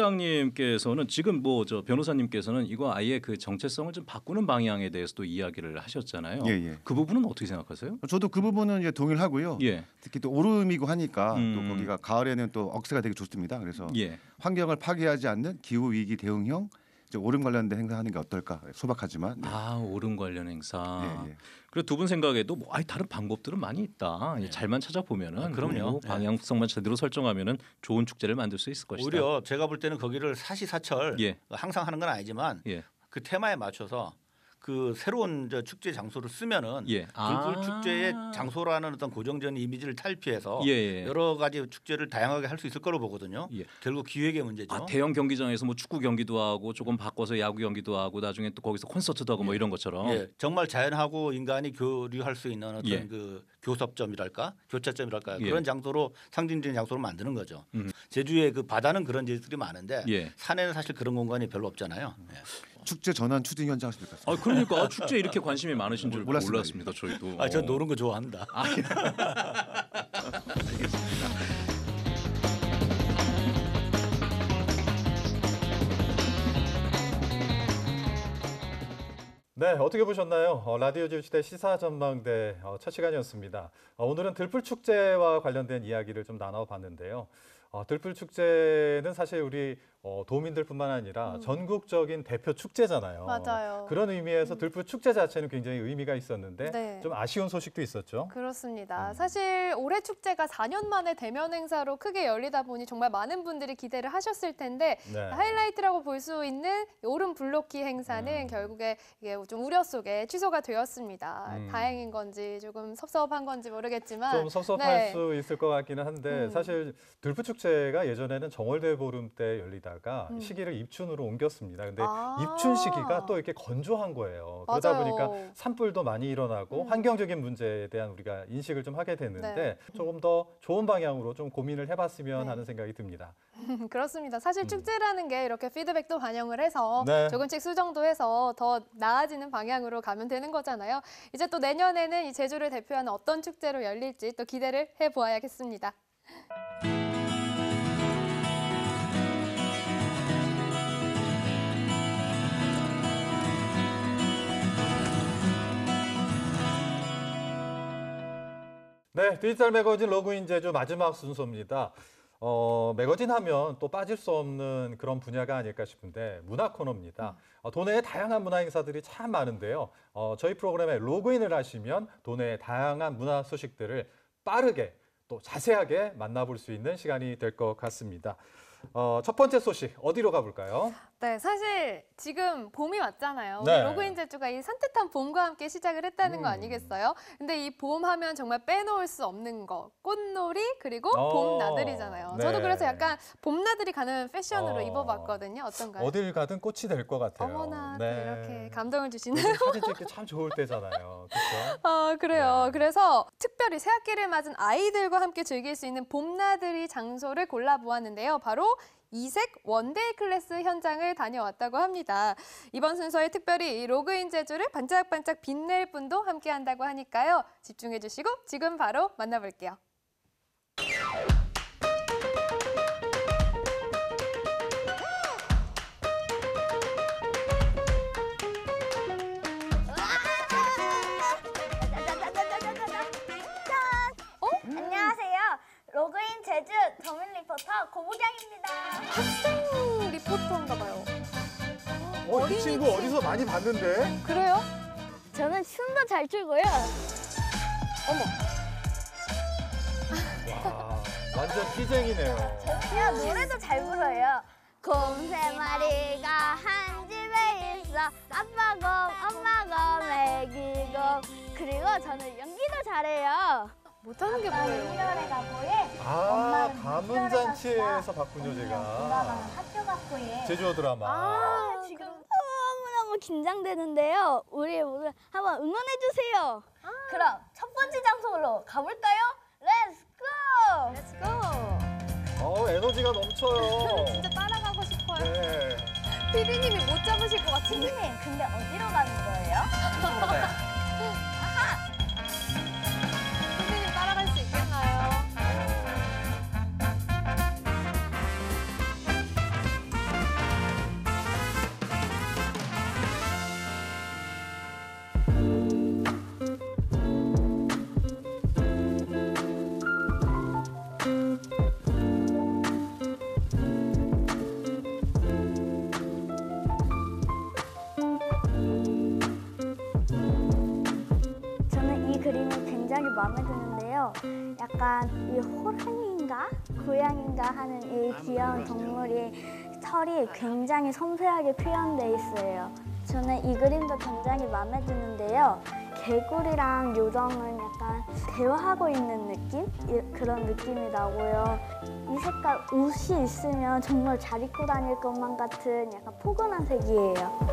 센터장님께서는 지금 뭐 저 변호사님께서는 이거 아예 그 정체성을 좀 바꾸는 방향에 대해서도 이야기를 하셨잖아요. 예, 예. 그 부분은 어떻게 생각하세요? 저도 그 부분은 이제 동일하고요. 예. 특히 또 오름이고 하니까 음. 또 거기가 가을에는 또 억새가 되게 좋습니다. 그래서 예. 환경을 파괴하지 않는 기후 위기 대응형 이제 오름 관련된 행사하는 게 어떨까 소박하지만 네. 아 오름 관련 행사. 예, 예. 그리고 두 분 생각에도 뭐 아니 다른 방법들은 많이 있다. 잘만 찾아보면은 아, 그럼요. 뭐 방향성만 제대로 설정하면은 좋은 축제를 만들 수 있을 것이다. 오히려 제가 볼 때는 거기를 사시사철 예. 항상 하는 건 아니지만 예. 그 테마에 맞춰서 그 새로운 저 축제 장소를 쓰면은 예. 들불 아. 축제의 장소라는 어떤 고정적인 이미지를 탈피해서 예, 예. 여러 가지 축제를 다양하게 할 수 있을 거로 보거든요. 예. 결국 기획의 문제죠. 아, 대형 경기장에서 뭐 축구 경기도 하고 조금 바꿔서 야구 경기도 하고 나중에 또 거기서 콘서트도 하고 뭐 이런 것처럼. 예, 정말 자연하고 인간이 교류할 수 있는 어떤 예. 그 교섭점이랄까, 교차점이랄까 예. 그런 장소로 상징적인 장소로 만드는 거죠. 음. 제주의 그 바다는 그런 제주들이 많은데 예. 산에는 사실 그런 공간이 별로 없잖아요. 예. 축제 전환 추진 현장 하실 것 같습니다. 아 그러니까 축제 이렇게 관심이 많으신 줄 몰랐습니다. 몰랐습니다. 저희도. 아, 저 노는 거 좋아한다. 아, 네, 어떻게 보셨나요? 어, 라디오 지휘시대 시사전망대 어, 첫 시간이었습니다. 어, 오늘은 들풀축제와 관련된 이야기를 좀 나눠봤는데요. 어, 들풀축제는 사실 우리 어, 도민들뿐만 아니라 음. 전국적인 대표 축제잖아요. 맞아요. 그런 의미에서 들풀축제 자체는 굉장히 의미가 있었는데 네. 좀 아쉬운 소식도 있었죠. 그렇습니다. 사실 올해 축제가 사 년 만에 대면 행사로 크게 열리다 보니 정말 많은 분들이 기대를 하셨을 텐데 네. 하이라이트라고 볼 수 있는 오름 블로키 행사는 음. 결국에 이게 좀 우려 속에 취소가 되었습니다. 음. 다행인 건지 조금 섭섭한 건지 모르겠지만 좀 섭섭할 네. 수 있을 것 같기는 한데 음. 사실 들풀축제가 예전에는 정월대 보름 때 열리다가 음. 시기를 입춘으로 옮겼습니다. 근데 아. 입춘 시기가 또 이렇게 건조한 거예요. 그러다 맞아요. 보니까 산불도 많이 일어나고 음. 환경적인 문제에 대한 우리가 인식을 좀 하게 되는데 네. 조금 더 좋은 방향으로 좀 고민을 해봤으면 네. 하는 생각이 듭니다. 그렇습니다. 사실 축제라는 게 이렇게 피드백도 반영을 해서 네. 조금씩 수정도 해서 더 나아지는 방향으로 가면 되는 거잖아요. 이제 또 내년에는 이 제주를 대표하는 어떤 축제로 열릴지 또 기대를 해보아야겠습니다. 네, 디지털 매거진 로그인 제주 마지막 순서입니다. 어, 매거진 하면 또 빠질 수 없는 그런 분야가 아닐까 싶은데 문화 코너입니다. 어, 도내에 다양한 문화 행사들이 참 많은데요. 어, 저희 프로그램에 로그인을 하시면 도내의 다양한 문화 소식들을 빠르게 또 자세하게 만나볼 수 있는 시간이 될 것 같습니다. 어, 첫 번째 소식 어디로 가볼까요? 네, 사실 지금 봄이 왔잖아요. 네. 우리 로그인 제주가 이 산뜻한 봄과 함께 시작을 했다는 거 음. 아니겠어요? 근데 이 봄 하면 정말 빼놓을 수 없는 거, 꽃놀이 그리고 어, 봄나들이잖아요. 저도 네. 그래서 약간 봄나들이 가는 패션으로 어. 입어봤거든요. 어떤가요? 어딜 가든 꽃이 될 것 같아요. 어머나 네. 또 이렇게 감동을 주시네요. 요즘 사진 찍기 참 좋을 때잖아요. 그렇죠? 아, 그래요. 그래서 특별히 새학기를 맞은 아이들과 함께 즐길 수 있는 봄나들이 장소를 골라보았는데요. 바로 이색 원데이 클래스 현장을 다녀왔다고 합니다. 이번 순서에 특별히 이 로그인 제주를 반짝반짝 빛낼 분도 함께 한다고 하니까요. 집중해 주시고 지금 바로 만나볼게요. 어? 안녕하세요. 로그인 제주 더민 리포터 고부경입니다. 학생 리포터인가 봐요. 어, 이 친구 어디서 많이 봤는데? 그래요? 저는 춤도 잘 추고요. 어머. 와, 완전 피쟁이네요. 야, 노래도 잘 불러요. 곰 세 마리가 한 집에 있어. 아빠 곰, 엄마 곰, 애기 곰. 그리고 저는 연기도 잘해요. 못하는 게 아빠는 뭐예요? 일월에 가고에. 아, 엄마는 가문잔치에서 봤군요, 엄마는 제가. 학교 가고에. 제주어 드라마. 아, 지금 너무너무 긴장되는데요. 우리 모두 한번 응원해 주세요. 그럼 첫 번째 장소로 가볼까요? 렛츠 고! 렛츠 고! 어, 에너지가 넘쳐요. 진짜 따라가고 싶어요. 네. 피디님이 못 잡으실 것 같은데. 피디님, 근데 어디로 가는 거예요? 아하! 피디님 따라갈 수 있겠나요? 저는 이 그림이 굉장히 마음에 드는데요. 약간 이 호랑이인가? 고양인가 하는 이 귀여운 동물이 털이 굉장히 섬세하게 표현돼 있어요. 저는 이 그림도 굉장히 마음에 드는데요. 개구리랑 요정은 약간 대화하고 있는 느낌? 이- 그런 느낌이 나고요. 이 색깔 옷이 있으면 정말 잘 입고 다닐 것만 같은 약간 포근한 색이에요.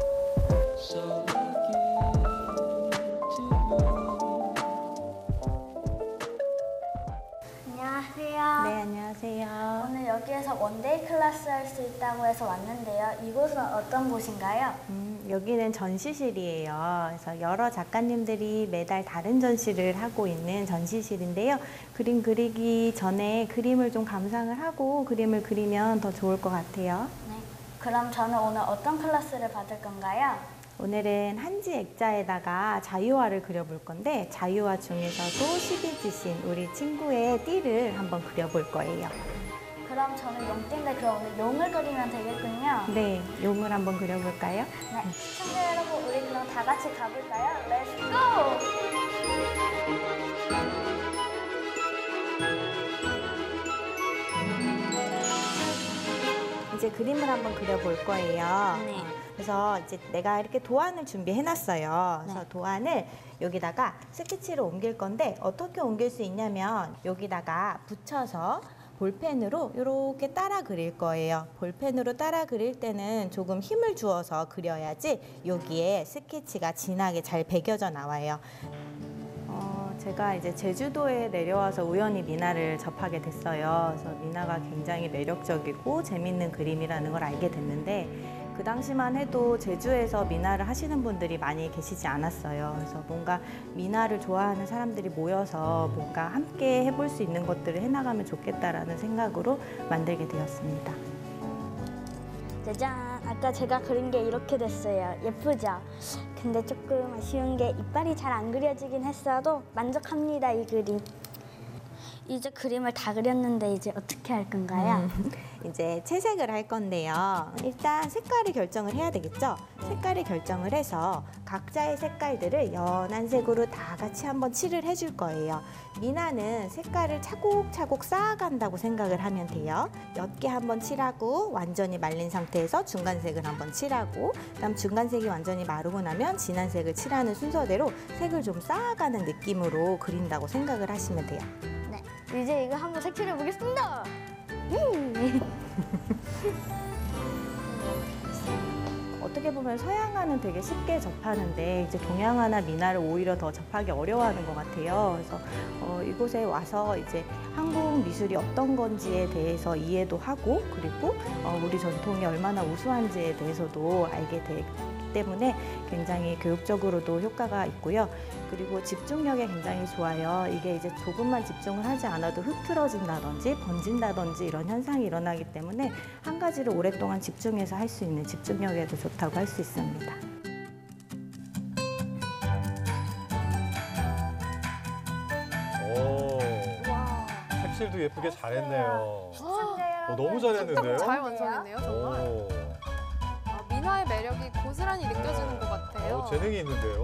안녕하세요. 네, 안녕하세요. 오늘 여기에서 원데이 클래스 할 수 있다고 해서 왔는데요. 이곳은 어떤 곳인가요? 음, 여기는 전시실이에요. 그래서 여러 작가님들이 매달 다른 전시를 하고 있는 전시실인데요. 그림 그리기 전에 그림을 좀 감상을 하고 그림을 그리면 더 좋을 것 같아요. 네. 그럼 저는 오늘 어떤 클래스를 받을 건가요? 오늘은 한지 액자에다가 자유화를 그려볼 건데 자유화 중에서도 십이지신 우리 친구의 띠를 한번 그려볼 거예요. 그럼 저는 용띠인데 그럼 오늘 용을 그리면 되겠군요. 네, 용을 한번 그려볼까요? 네, 시청자 여러분 우리 그럼 다 같이 가볼까요? 렛츠 고! 이제 그림을 한번 그려볼 거예요. 네. 그래서 이제 내가 이렇게 도안을 준비해놨어요. 그래서 네. 도안을 여기다가 스케치로 옮길 건데 어떻게 옮길 수 있냐면 여기다가 붙여서 볼펜으로 이렇게 따라 그릴 거예요. 볼펜으로 따라 그릴 때는 조금 힘을 주어서 그려야지 여기에 스케치가 진하게 잘 배겨져 나와요. 어, 제가 이제 제주도에 내려와서 우연히 미나를 접하게 됐어요. 그래서 미나가 굉장히 매력적이고 재밌는 그림이라는 걸 알게 됐는데 그 당시만 해도 제주에서 미나를 하시는 분들이 많이 계시지 않았어요. 그래서 뭔가 미나를 좋아하는 사람들이 모여서 뭔가 함께 해볼 수 있는 것들을 해나가면 좋겠다라는 생각으로 만들게 되었습니다. 짜잔! 아까 제가 그린 게 이렇게 됐어요. 예쁘죠? 근데 조금 아쉬운 게 이빨이 잘 안 그려지긴 했어도 만족합니다, 이 그림. 이제 그림을 다 그렸는데 이제 어떻게 할 건가요? 음, 이제 채색을 할 건데요. 일단 색깔을 결정을 해야 되겠죠? 색깔을 결정을 해서 각자의 색깔들을 연한 색으로 다 같이 한번 칠을 해줄 거예요. 미나는 색깔을 차곡차곡 쌓아간다고 생각을 하면 돼요. 옅게 한번 칠하고 완전히 말린 상태에서 중간색을 한번 칠하고 그다음 중간색이 완전히 마르고 나면 진한 색을 칠하는 순서대로 색을 좀 쌓아가는 느낌으로 그린다고 생각을 하시면 돼요. 네, 이제 이거 한번 색칠해 보겠습니다. 음. 어떻게 보면 서양화는 되게 쉽게 접하는데 이제 동양화나 미나를 오히려 더 접하기 어려워하는 것 같아요. 그래서 어, 이곳에 와서 이제 한국 미술이 어떤 건지에 대해서 이해도 하고 그리고 어, 우리 전통이 얼마나 우수한지에 대해서도 알게 되기 때문에 굉장히 교육적으로도 효과가 있고요. 그리고 집중력에 굉장히 좋아요. 이게 이제 조금만 집중을 하지 않아도 흐트러진다든지 번진다든지 이런 현상이 일어나기 때문에 한 가지를 오랫동안 집중해서 할 수 있는 집중력에도 좋다고 할 수 있습니다. 오, 색칠도 예쁘게 잘했네요. 어, 너무 잘했는데요? 잘 완성했네요, 정말. 오, 아, 미나의 매력이 고스란히 느껴지는 것 같아요. 어, 재능이 있는데요?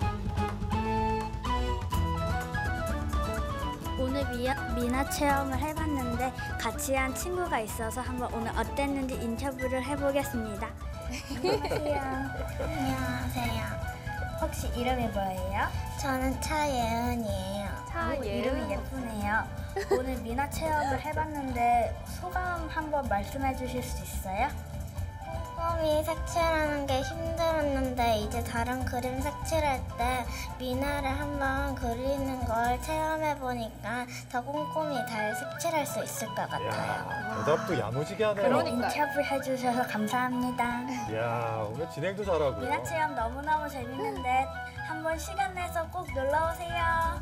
오늘 미야, 미나 체험을 해봤는데 같이 한 친구가 있어서 한번 오늘 어땠는지 인터뷰를 해보겠습니다. 안녕하세요. 안녕하세요. 혹시 이름이 뭐예요? 저는 차예은이에요. 차예은. 이름이 예쁘네요. 오늘 미나 체험을 해봤는데 소감 한번 말씀해 주실 수 있어요? 꼼꼼히 색칠하는 게 힘들었는데 이제 다른 그림 색칠할 때 미나를 한번 그리는 걸 체험해 보니까 더 꼼꼼히 잘 색칠할 수 있을 것 같아요. 야, 대답도 야무지게 하네요. 그럼 인터뷰 해주셔서 감사합니다. 이야, 오늘 진행도 잘하고요. 미나 체험 너무너무 재밌는데 한번 시간 내서 꼭 놀러 오세요.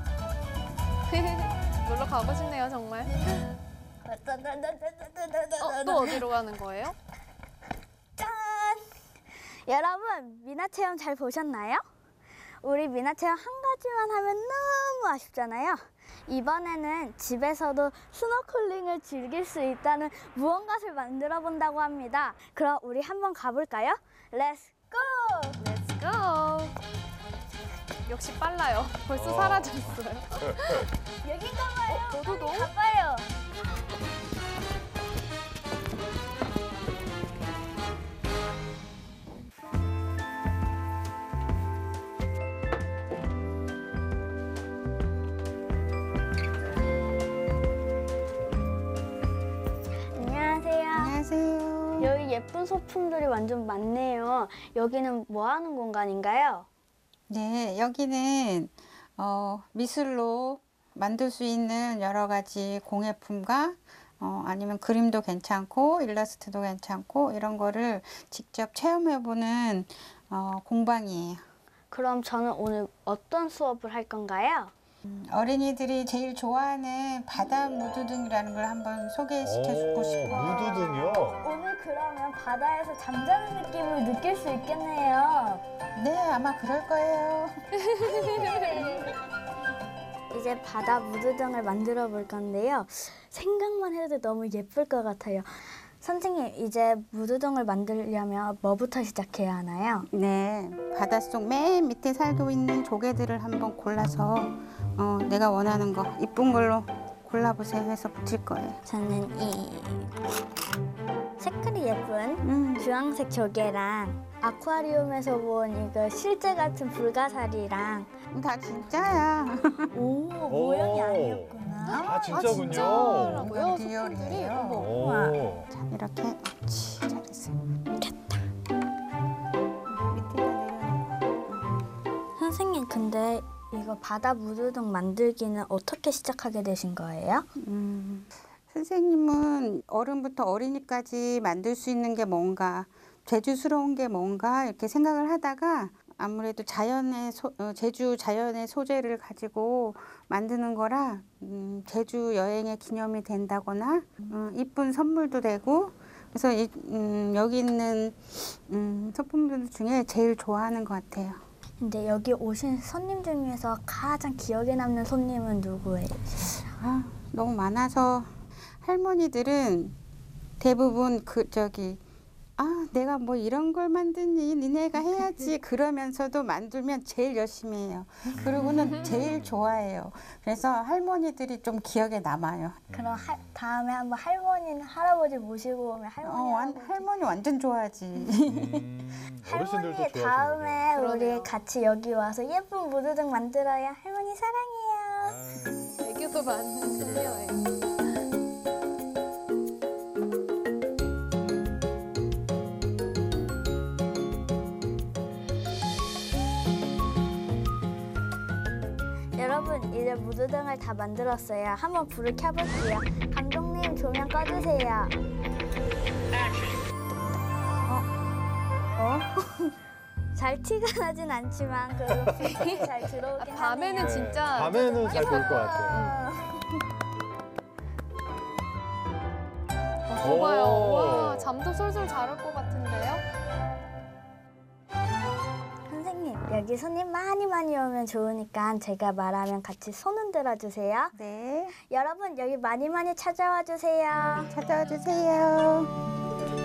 놀러 가고 싶네요, 정말. 어, 또 어디로 가는 거예요? 짠! 여러분, 미나 체험 잘 보셨나요? 우리 미나 체험 한 가지만 하면 너무 아쉽잖아요. 이번에는 집에서도 스노클링을 즐길 수 있다는 무언가를 만들어 본다고 합니다. 그럼 우리 한번 가볼까요? 렛츠 고! 렛츠 고! 역시 빨라요. 벌써 어. 사라졌어요. 여긴가 봐요. 어, 도도도? 가봐요. 안녕하세요. 안녕하세요. 여기 예쁜 소품들이 완전 많네요. 여기는 뭐 하는 공간인가요? 네, 여기는 어, 미술로 만들 수 있는 여러 가지 공예품과 어, 아니면 그림도 괜찮고 일러스트도 괜찮고 이런 거를 직접 체험해보는 어, 공방이에요. 그럼 저는 오늘 어떤 수업을 할 건가요? 음, 어린이들이 제일 좋아하는 바다 무드등이라는 걸 한번 소개시켜주고 싶어요. 무드등이요? 오늘 그러면 바다에서 잠자는 느낌을 느낄 수 있겠네요. 네, 아마 그럴 거예요. 이제 바다 무드등을 만들어 볼 건데요. 생각만 해도 너무 예쁠 것 같아요. 선생님, 이제 무드등을 만들려면 뭐부터 시작해야 하나요? 네, 바닷속 맨 밑에 살고 있는 조개들을 한번 골라서 어, 내가 원하는 거 이쁜 걸로 골라보세요 해서 붙일 거예요. 저는 이 색깔이 예쁜 음. 주황색 조개랑 아쿠아리움에서 본 이거 실제 같은 불가사리랑 다 진짜야. 오, 모양이 아니었구나. 아, 진짜군요. 이건 진짜라고요? 리얼이에요. 오. 자, 이렇게 옳지, 잘했어요. 선생님, 근데 이거 바다 무드등 만들기는 어떻게 시작하게 되신 거예요? 음, 선생님은 어른부터 어린이까지 만들 수 있는 게 뭔가, 제주스러운 게 뭔가 이렇게 생각을 하다가 아무래도 자연의 소, 어, 제주 자연의 소재를 가지고 만드는 거라 음, 제주 여행의 기념이 된다거나 어, 이쁜 선물도 되고 그래서 이, 음, 여기 있는 음, 소품들 중에 제일 좋아하는 것 같아요. 근데 여기 오신 손님 중에서 가장 기억에 남는 손님은 누구예요? 아, 너무 많아서 할머니들은 대부분 그 저기 아 내가 뭐 이런 걸 만드니 니네가 해야지 그러면서도 만들면 제일 열심히 해요. 그리고는 제일 좋아해요. 그래서 할머니들이 좀 기억에 남아요. 그럼 하, 다음에 한번 할머니나 할아버지 모시고 오면 할머니 어, 완, 할머니 완전 좋아하지. 음, 어르신들도 할머니 다음에 우리 같이 여기 와서 예쁜 무드등 만들어야 할머니 사랑해요. 애교도 많은데요. 여러분, 이제 무드등을 다 만들었어요. 한번 불을 켜볼게요. 감독님, 조명 꺼주세요. 어? 어? 잘 티가 나진 않지만 그래도 빛이 잘 들어오긴 아, 밤에는 하네요. 진짜 밤에는 잘 보일 것 같아요. 어, 봐봐요. 와, 잠도 솔솔 잘할 것 같은데요? 선생님, 여기 손님 많이 많이 오면 좋으니까 제가 말하면 같이 손 흔들어 주세요. 네. 여러분, 여기 많이 많이 찾아와 주세요. 찾아와 주세요.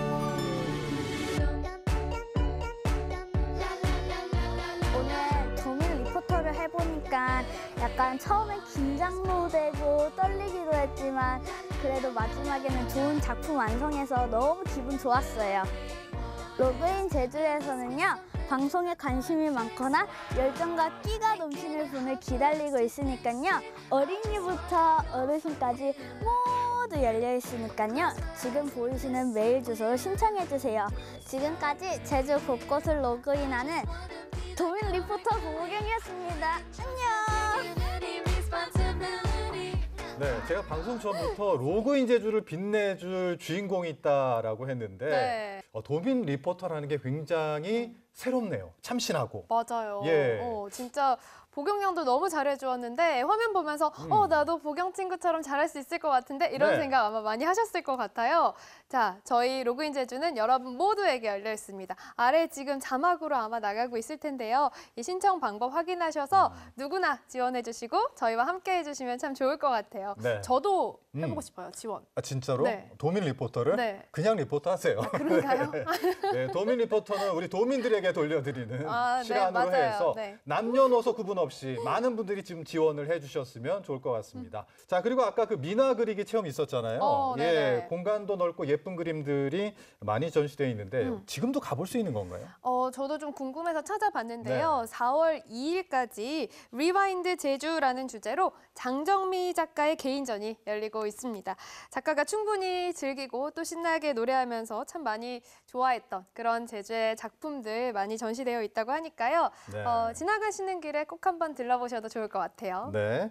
오늘 도민 리포터를 해보니까 약간 처음엔 긴장도 되고 떨리기도 했지만 그래도 마지막에는 좋은 작품 완성해서 너무 기분 좋았어요. 로그인 제주에서는요, 방송에 관심이 많거나 열정과 끼가 넘치는 분을 기다리고 있으니까요, 어린이부터 어르신까지 모두 열려 있으니까요, 지금 보이시는 메일 주소로 신청해 주세요. 지금까지 제주 곳곳을 로그인하는 도민 리포터 고우경이었습니다. 안녕. 네, 제가 방송 전부터 로그인 제주를 빛내줄 주인공이 있다라고 했는데 네. 어, 도민 리포터라는 게 굉장히 새롭네요. 참신하고. 맞아요. 예. 어, 진짜 보경 양도 너무 잘해주었는데 화면 보면서 음. 어 나도 보경 친구처럼 잘할 수 있을 것 같은데 이런 네. 생각 아마 많이 하셨을 것 같아요. 자, 저희 로그인 제주는 여러분 모두에게 열려 있습니다. 아래 지금 자막으로 아마 나가고 있을 텐데요. 이 신청 방법 확인하셔서 음. 누구나 지원해 주시고 저희와 함께 해주시면 참 좋을 것 같아요. 네. 저도 음. 해보고 싶어요, 지원. 아, 진짜로? 네. 도민 리포터를? 네. 그냥 리포터 하세요. 그런가요? 네, 도민 리포터는 우리 도민들에게 돌려드리는 아, 네, 시간으로 맞아요. 해서 네. 남녀노소 구분 없이 많은 분들이 지금 지원을 해주셨으면 좋을 것 같습니다. 자, 그리고 아까 그 민화 그리기 체험 있었잖아요. 어, 예, 네네. 공간도 넓고 예쁜 그림들이 많이 전시되어 있는데 음. 지금도 가볼 수 있는 건가요? 어, 저도 좀 궁금해서 찾아봤는데요. 네. 사월 이일까지 리와인드 제주라는 주제로 장정미 작가의 개인전이 열리고 있습니다. 작가가 충분히 즐기고 또 신나게 노래하면서 참 많이 좋아했던 그런 제주의 작품들 많이 전시되어 있다고 하니까요. 네. 어, 지나가시는 길에 꼭 한번 들러보셔도 좋을 것 같아요. 네.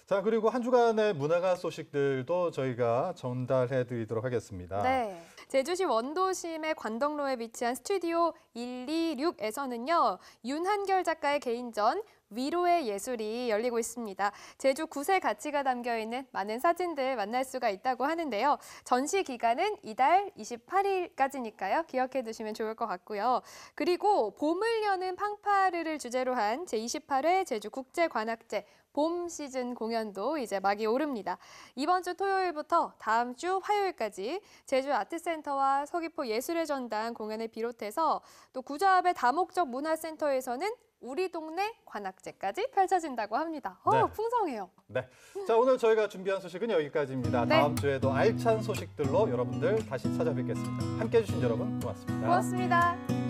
자, 그리고 한 주간의 문화관 소식들도 저희가 전달해 드리도록 하겠습니다. 네. 제주시 원도심의 관덕로에 위치한 스튜디오 백이십육에서는요. 윤한결 작가의 개인전 위로의 예술이 열리고 있습니다. 제주 구세 가치가 담겨있는 많은 사진들 만날 수가 있다고 하는데요. 전시 기간은 이달 이십팔일까지니까요. 기억해 두시면 좋을 것 같고요. 그리고 봄을 여는 팡파르를 주제로 한 제이십팔 회 제주국제관악제 봄 시즌 공연도 이제 막이 오릅니다. 이번 주 토요일부터 다음 주 화요일까지 제주 아트센터와 서귀포 예술의 전당 공연을 비롯해서 또 구좌읍의 다목적 문화센터에서는 우리 동네 관악제까지 펼쳐진다고 합니다. 어, 네. 풍성해요. 네. 자, 오늘 저희가 준비한 소식은 여기까지입니다. 네. 다음 주에도 알찬 소식들로 여러분들 다시 찾아뵙겠습니다. 함께해 주신 여러분 고맙습니다. 고맙습니다.